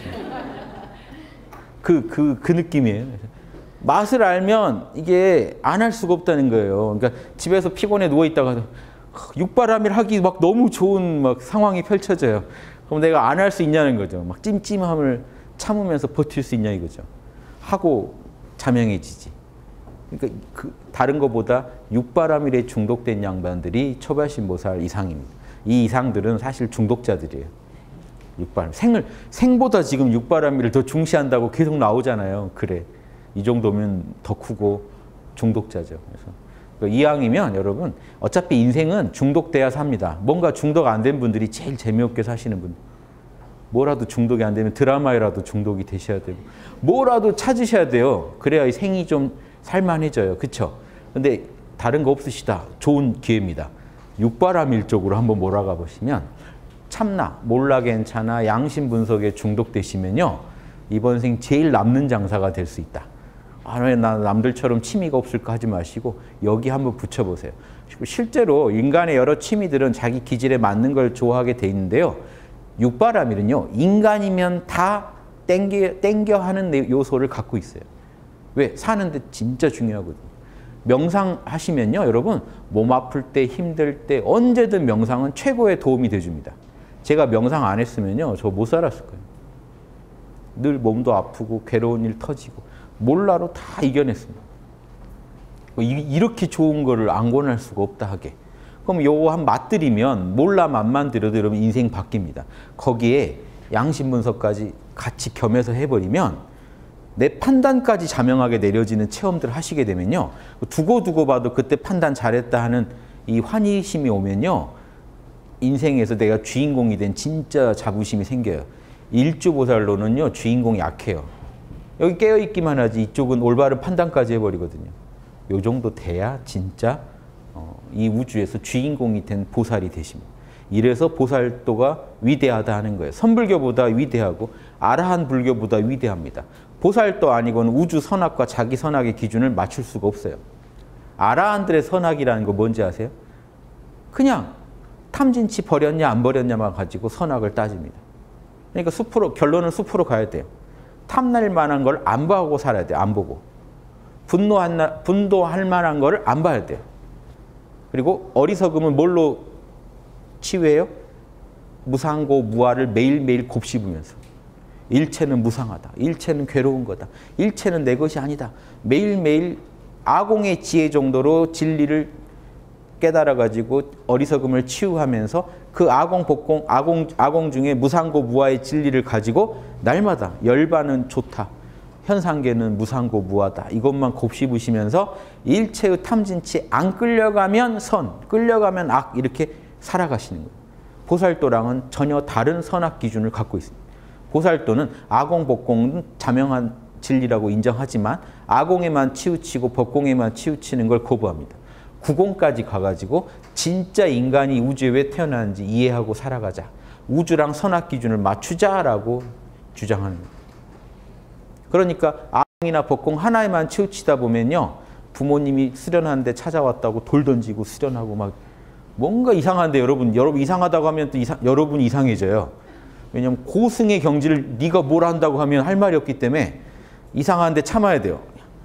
그, 그, 그 느낌이에요. 맛을 알면 이게 안 할 수가 없다는 거예요. 그러니까 집에서 피곤해 누워 있다가 육바라밀 하기 막 너무 좋은 막 상황이 펼쳐져요. 그럼 내가 안 할 수 있냐는 거죠. 막 찜찜함을 참으면서 버틸 수 있냐 이거죠. 하고 자명해지지. 그러니까 그 다른 것보다 육바라밀에 중독된 양반들이 초발신보살 이상입니다. 이 이상들은 사실 중독자들이에요. 육바람. 생을, 생보다 지금 육바라밀을 더 중시한다고 계속 나오잖아요. 그래. 이 정도면 더 크고 중독자죠. 그래서 이왕이면 여러분 어차피 인생은 중독돼야 삽니다. 뭔가 중독 안 된 분들이 제일 재미없게 사시는 분. 뭐라도 중독이 안 되면 드라마에라도 중독이 되셔야 되고 뭐라도 찾으셔야 돼요. 그래야 이 생이 좀 살만해져요. 그렇죠? 근데 다른 거 없으시다. 좋은 기회입니다. 육바라밀 쪽으로 한번 몰아가 보시면 참나, 몰라 괜찮아, 양심 분석에 중독되시면요. 이번 생 제일 남는 장사가 될 수 있다. 아, 왜 나 남들처럼 취미가 없을까 하지 마시고 여기 한번 붙여보세요. 실제로 인간의 여러 취미들은 자기 기질에 맞는 걸 좋아하게 돼 있는데요. 육바라밀은요. 인간이면 다 땡겨, 땡겨 하는 요소를 갖고 있어요. 왜? 사는데 진짜 중요하거든요. 명상하시면요. 여러분 몸 아플 때 힘들 때 언제든 명상은 최고의 도움이 돼줍니다. 제가 명상 안 했으면요. 저 못 살았을 거예요. 늘 몸도 아프고 괴로운 일 터지고 몰라로 다 이겨냈습니다. 이렇게 좋은 거를 안 권할 수가 없다 하게. 그럼 요거 한 맛들이면 몰라 맛만 들어도 여러분 인생 바뀝니다. 거기에 양심 분석까지 같이 겸해서 해버리면 내 판단까지 자명하게 내려지는 체험들을 하시게 되면요. 두고 두고 봐도 그때 판단 잘했다 하는 이 환희심이 오면요. 인생에서 내가 주인공이 된 진짜 자부심이 생겨요. 일주보살로는요. 주인공이 약해요. 여기 깨어있기만 하지 이쪽은 올바른 판단까지 해버리거든요. 요 정도 돼야 진짜 어, 이 우주에서 주인공이 된 보살이 되십니다. 이래서 보살도가 위대하다 하는 거예요. 선불교보다 위대하고 아라한 불교보다 위대합니다. 보살도 아니고는 우주 선악과 자기 선악의 기준을 맞출 수가 없어요. 아라한들의 선악이라는 거 뭔지 아세요? 그냥 탐진치 버렸냐 안 버렸냐만 가지고 선악을 따집니다. 그러니까 숲으로, 결론은 숲으로 가야 돼요. 탐날 만한 걸 안 보고 살아야 돼요. 안 보고. 분노한, 분노할 만한 걸 안 봐야 돼요. 그리고 어리석음은 뭘로 치유해요? 무상고 무아를 매일매일 곱씹으면서. 일체는 무상하다. 일체는 괴로운 거다. 일체는 내 것이 아니다. 매일매일 아공의 지혜 정도로 진리를 깨달아가지고 어리석음을 치유하면서 그 아공, 복공, 아공, 아공 중에 무상고 무아의 진리를 가지고 날마다 열반은 좋다. 현상계는 무상고 무아다. 이것만 곱씹으시면서 일체의 탐진치 안 끌려가면 선, 끌려가면 악 이렇게 살아가시는 거예요. 보살도랑은 전혀 다른 선악 기준을 갖고 있습니다. 보살도는 아공, 복공은 자명한 진리라고 인정하지만 아공에만 치우치고 법공에만 치우치는 걸 거부합니다. 구공까지 가가지고 진짜 인간이 우주에 왜 태어나는지 이해하고 살아가자. 우주랑 선악 기준을 맞추자라고 주장하는 거예요. 그러니까 아공이나 법공 하나에만 치우치다 보면요. 부모님이 수련하는데 찾아왔다고 돌 던지고 수련하고 막 뭔가 이상한데 여러분, 여러분 이상하다고 하면 또 이상, 여러분이 이상해져요. 왜냐하면 고승의 경지를 네가 뭘 한다고 하면 할 말이 없기 때문에 이상한데 참아야 돼요.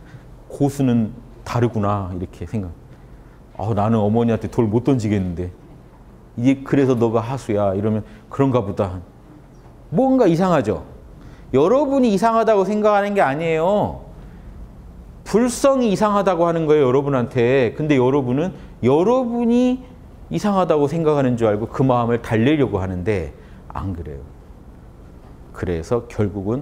고수는 다르구나 이렇게 생각. 아, 나는 어머니한테 돌 못 던지겠는데 이게 그래서 너가 하수야 이러면 그런가 보다. 뭔가 이상하죠. 여러분이 이상하다고 생각하는 게 아니에요. 불성이 이상하다고 하는 거예요. 여러분한테. 근데 여러분은 여러분이 이상하다고 생각하는 줄 알고 그 마음을 달래려고 하는데 안 그래요. 그래서 결국은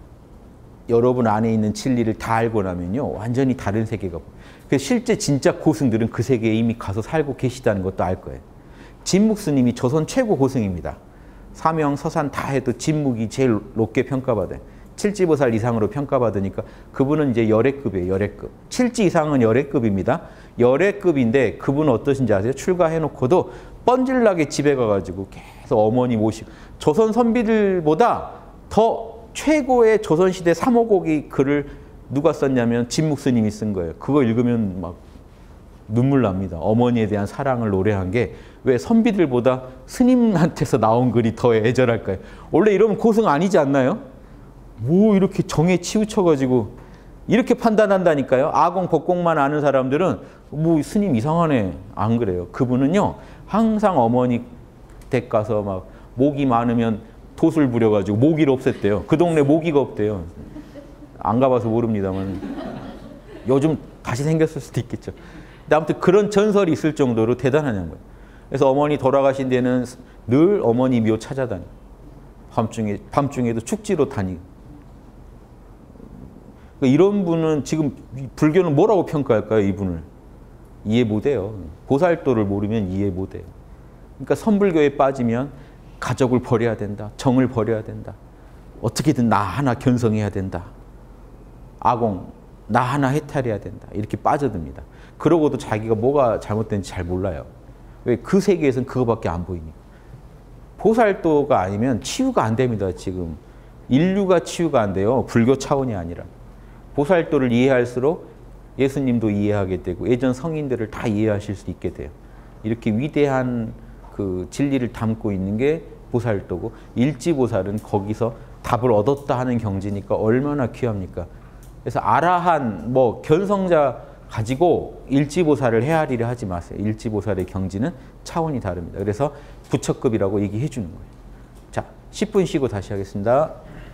여러분 안에 있는 진리를 다 알고 나면요. 완전히 다른 세계가 보여요. 그래서 실제 진짜 고승들은 그 세계에 이미 가서 살고 계시다는 것도 알 거예요. 진묵 스님이 조선 최고 고승입니다. 사명, 서산 다 해도 진묵이 제일 높게 평가받아요. 칠지보살 이상으로 평가받으니까 그분은 이제 열애급이에요. 열애급. 칠지 이상은 열애급입니다. 열애급인데 그분은 어떠신지 아세요? 출가해놓고도 뻔질나게 집에 가가지고 계속 어머니 모시고 조선 선비들보다 더 최고의 조선시대 삼오곡이 글을 누가 썼냐면 진묵 스님이 쓴 거예요. 그거 읽으면 막 눈물 납니다. 어머니에 대한 사랑을 노래한 게 왜 선비들보다 스님한테서 나온 글이 더 애절할까요? 원래 이러면 고승 아니지 않나요? 뭐 이렇게 정에 치우쳐가지고 이렇게 판단한다니까요. 아공, 법공만 아는 사람들은 뭐 스님 이상하네. 안 그래요. 그분은요. 항상 어머니 댁 가서 막 모기 많으면 돛을 부려가지고 모기를 없앴대요. 그 동네 모기가 없대요. 안 가봐서 모릅니다만 요즘 다시 생겼을 수도 있겠죠. 근데 아무튼 그런 전설이 있을 정도로 대단하냐는 거예요. 그래서 어머니 돌아가신 데는 늘 어머니 묘 찾아다니. 밤중에, 밤중에도 축지로 다니고. 이런 분은 지금 불교는 뭐라고 평가할까요? 이분을. 이해 못해요. 보살도를 모르면 이해 못해요. 그러니까 선불교에 빠지면 가족을 버려야 된다. 정을 버려야 된다. 어떻게든 나 하나 견성해야 된다. 아공, 나 하나 해탈해야 된다. 이렇게 빠져듭니다. 그러고도 자기가 뭐가 잘못된지 잘 몰라요. 왜? 그 세계에서는 그거밖에 안 보이니까. 보살도가 아니면 치유가 안 됩니다. 지금. 인류가 치유가 안 돼요. 불교 차원이 아니라. 보살도를 이해할수록 예수님도 이해하게 되고 예전 성인들을 다 이해하실 수 있게 돼요. 이렇게 위대한 그 진리를 담고 있는 게 보살도고 일지보살은 거기서 답을 얻었다 하는 경지니까 얼마나 귀합니까? 그래서 아라한 뭐 견성자 가지고 일지보살을 헤아리려 하지 마세요. 일지보살의 경지는 차원이 다릅니다. 그래서 부처급이라고 얘기해 주는 거예요. 자, 십 분 쉬고 다시 하겠습니다.